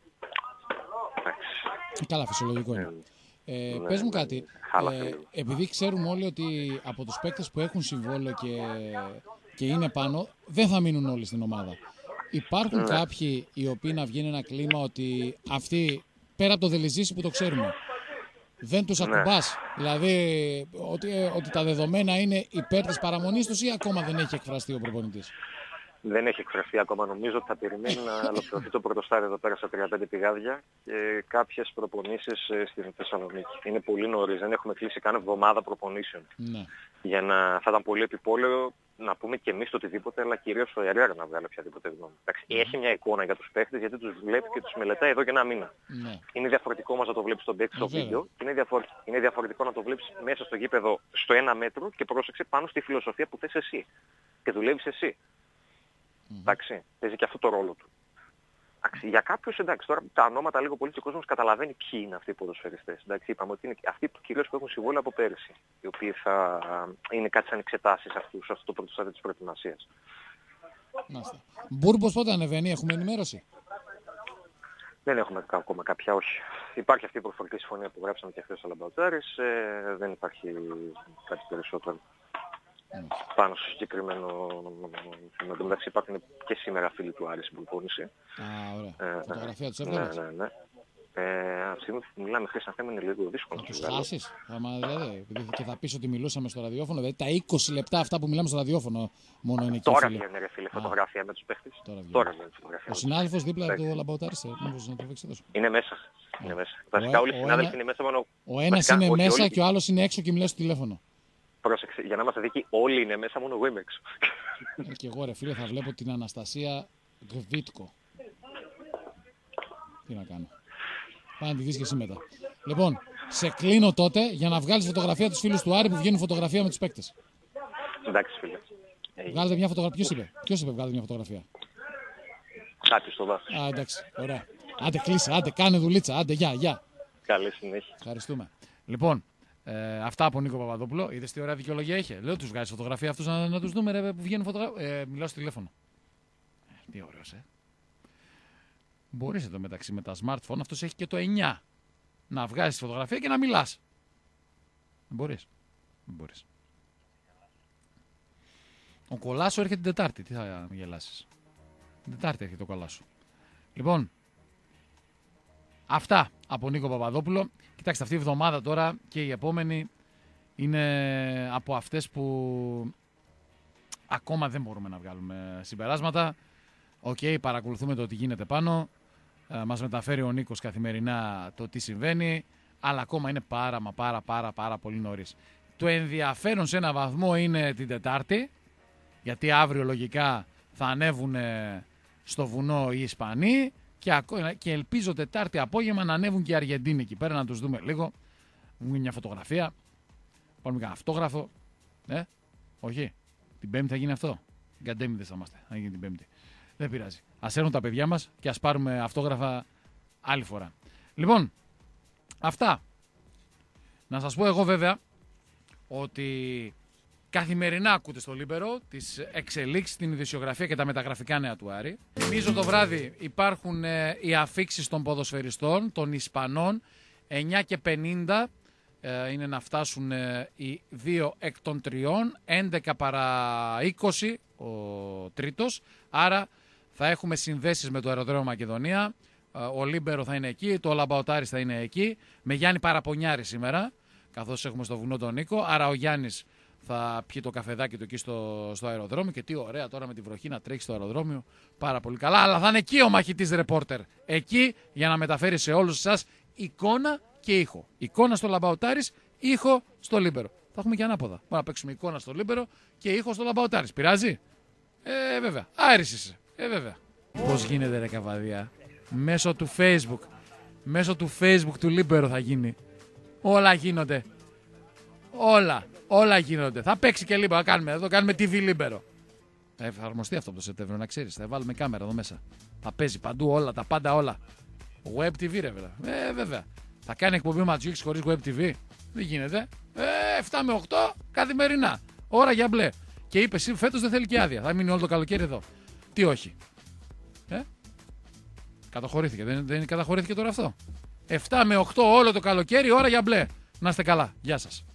Εντάξει. Καλά, φυσιολογικό είναι. Ε, ε, ναι, πες μου κάτι, ε, επειδή ξέρουμε όλοι ότι από τους παίκτες που έχουν συμβόλαιο και, και είναι πάνω, δεν θα μείνουν όλοι στην ομάδα. Υπάρχουν ναι. κάποιοι οι οποίοι να βγαίνει ένα κλίμα ότι αυτοί, πέρα από το Δελιζήσι που το ξέρουμε, δεν τους ακουμπάς, ναι. δηλαδή ότι, ότι τα δεδομένα είναι υπέρ της παραμονής τους ή ακόμα δεν έχει εκφραστεί ο προπονητής? Δεν έχει εκφραστεί ακόμα. Νομίζω ότι θα περιμένει να ολοκληρωθεί το πρωτοστάδιο εδώ πέρα στα τριάντα πέντε πηγάδια και κάποιες προπονήσεις στην Θεσσαλονίκη. Είναι πολύ νωρίς, δεν έχουμε κλείσει καν εβδομάδα προπονήσεων. Ναι. Για να θα ήταν πολύ επιπόλαιο να πούμε και εμείς το οτιδήποτε, αλλά κυρίως ο Ερέρα να βγάλει οποιαδήποτε γνώμη. Εντάξει, mm. έχει μια εικόνα για τους παίχτες γιατί τους βλέπει και τους μελετάει εδώ και ένα μήνα. Mm. Είναι διαφορετικό όμως να το βλέπεις στον παίκτη στο βίντεο και είναι, διαφορε... είναι διαφορετικό να το βλέπεις μέσα στο γήπεδο στο ένα μέτρο και πρόσεξε πάνω στη φιλοσοφία που θες εσύ και δουλεύεις εσύ. Mm. Εντάξει, παίζει και αυτό το ρόλο του. Εντάξει, για κάποιους εντάξει, τώρα τα ονόματα λίγο πολύ και ο κόσμος καταλαβαίνει ποιοι είναι αυτοί οι ποδοσφαιριστές. Εντάξει, είπαμε ότι είναι αυτοί που κυρίως που έχουν συμβόλαιο από πέρυσι, οι οποίοι θα είναι κάτι σαν εξετάσεις αυτούς, σε αυτό το πρώτο στάδιο της προετοιμασίας. Μάλιστα. Μπούρμπος πότε ανεβαίνει, έχουμε ενημέρωση? Δεν έχουμε ακόμα κάποια, όχι. Υπάρχει αυτή η προφορική συμφωνία που γράψαμε και χθες στο Λαμπαοτάρης, ε, δεν υπάρχει κάτι περισσότερο. πάνω στο συγκεκριμένο θέμα. Εν μεταξύ υπάρχουν και σήμερα φίλοι του Άρη στην προπόνηση. Α, ωραία. Ε, Φωτογραφία τους ναι, έβλεπες? ναι, ναι. Ε, από τη στιγμή που μιλάμε χθες ένα θέμα είναι λίγο δύσκολο. Να τους χάσεις, άμα, δηλαδή, και θα πεις ότι μιλούσαμε στο ραδιόφωνο, δηλαδή τα είκοσι λεπτά αυτά που μιλάμε στο ραδιόφωνο μόνο είναι εκεί. Τώρα φίλε. βγαίνει ρε φίλε φωτογραφία με τους παίχτες. Τώρα βγαίνει. Τώρα βγαίνει φωτογραφία. Ο συνάδελφος δίπλα από το λαμπαοτάρισε, μήπως να το δείξει εδώ. Είναι μέσα. Είναι μέσα. Βασικά όλοι οι συνάδελφοι είναι μέσα μόνο. Ο ένας βασικά, είναι όχι, μέσα όλοι... και ο άλλος είναι έξω και μιλάει στο τηλέφωνο. Πρόσεξε, για να είμαστε δίκοι, όλοι είναι μέσα, μόνο εγώ είμαι έξω. Ε, και εγώ ρε φίλε θα βλέπω την Αναστασία Γκβίτκο. Τι να κάνω. Πάμε να τη δεις και εσύ μετά. Λοιπόν, σε κλείνω τότε για να βγάλεις φωτογραφία τους φίλους του Άρη που βγαίνουν φωτογραφία με τους παίκτες. Εντάξει φίλε. Βγάλετε μια φωτογραφία. Ποιος είπε, ποιος είπε βγάλετε μια φωτογραφία? Κάποιος στο βάθος. Α, εντάξει, ωραία. Άντε κλείσε, άντε κάνε δουλίτσα, άντε γεια, γεια. Καλή συνέχεια. Ευχαριστούμε. Λοιπόν, ε, αυτά από Νίκο Παπαδόπουλο. Είδες τι ωραία δικαιολογία είχε. Λέω τους βγάζεις φωτογραφία αυτούς να, να τους δούμε ρε, που βγαίνουν φωτογραφία. Ε, μιλάω στο τηλέφωνο. Ε, τι ωραίος, ε. Μπορείς εδώ μεταξύ με τα smartphone, αυτός έχει και το εννιά. Να βγάζεις φωτογραφία και να μιλάς. Δεν μπορείς. Δεν μπορείς. Ο Κολάσο έρχεται την Τετάρτη. Τι θα γελάσεις? Την Τετάρτη έρχεται ο Κολάσο. Λοιπόν, αυτά από Νίκο Παπαδόπουλο. Κοιτάξτε, αυτή η εβδομάδα τώρα και η επόμενη είναι από αυτές που ακόμα δεν μπορούμε να βγάλουμε συμπεράσματα. Οκ, okay, παρακολουθούμε το τι γίνεται πάνω. Ε, μας μεταφέρει ο Νίκος καθημερινά το τι συμβαίνει. Αλλά ακόμα είναι πάρα μα πάρα πάρα πάρα πολύ νωρίς. Το ενδιαφέρον σε ένα βαθμό είναι την Τετάρτη. Γιατί αύριο λογικά θα ανέβουν στο βουνό οι Ισπανοί. Και, και ελπίζω Τετάρτη απόγευμα να ανέβουν και οι Αργεντίνοι εκεί πέρα να τους δούμε λίγο. Μου μια φωτογραφία. Πάρουμε κανένα αυτόγραφο. Ε, όχι. Την Πέμπτη θα γίνει αυτό. Γκαντέμιδες θα είμαστε. Θα γίνει την Πέμπτη. Δεν πειράζει. Ας έρθουν τα παιδιά μας και ας πάρουμε αυτόγραφα άλλη φορά. Λοιπόν, αυτά. Να σας πω εγώ βέβαια ότι καθημερινά ακούτε στο Λίμπερο τις εξελίξεις, την ειδησιογραφία και τα μεταγραφικά νέα του Άρη. Θυμίζω το βράδυ υπάρχουν ε, οι αφίξεις των ποδοσφαιριστών, των Ισπανών, εννιά και πενήντα ε, είναι να φτάσουν ε, οι δύο εκ των τριών, έντεκα παρά είκοσι ο τρίτος, άρα θα έχουμε συνδέσεις με το αεροδρόμιο Μακεδονία, ε, ο Λίμπερο θα είναι εκεί, το Λαμπαοτάρης θα είναι εκεί, με Γιάννη Παραπονιάρη σήμερα, καθώς έχουμε στο βουνό τον Νίκο, άρα ο Γιάννης θα πιει το καφεδάκι του εκεί στο, στο αεροδρόμιο και τι ωραία τώρα με τη βροχή να τρέχει στο αεροδρόμιο. Πάρα πολύ καλά. Αλλά θα είναι εκεί ο μαχητής ρεπόρτερ. Εκεί για να μεταφέρει σε όλους εσάς εικόνα και ήχο. Εικόνα στο Λαμπαοτάρης, ήχο στο Λίμπερο. Θα έχουμε και ανάποδα. Μπορούμε να παίξουμε εικόνα στο Λίμπερο και ήχο στο Λαμπαοτάρης. Πειράζει? Ε, βέβαια. Άρης είσαι. Ε, βέβαια. Πώς γίνεται ρε Καβαδία? Μέσω του Facebook. Μέσω του Facebook του Λίμπερο θα γίνει. Όλα γίνονται. Όλα. Όλα γίνονται. Θα παίξει και Λίμπερο. Θα κάνουμε εδώ, κάνουμε τι βι Λίμπερο. Θα εφαρμοστεί αυτό το Σεπτέμβριο, να ξέρεις. Θα βάλουμε κάμερα εδώ μέσα. Θα παίζει παντού όλα, τα πάντα όλα. Web τι βι, ρε βέβαια. Ε, βέβαια. Θα κάνει εκπομπή ο Ματζούκης χωρίς Web τι βι. Δεν γίνεται. Ε, επτά με οκτώ καθημερινά. Ώρα για μπλε. Και είπε, φέτος δεν θέλει και άδεια. Θα μείνει όλο το καλοκαίρι εδώ. Τι όχι. Ε, καταχωρήθηκε. Δεν, δεν καταχωρήθηκε τώρα αυτό. επτά με οκτώ όλο το καλοκαίρι, ώρα για μπλε. Να είστε καλά. Γεια σας.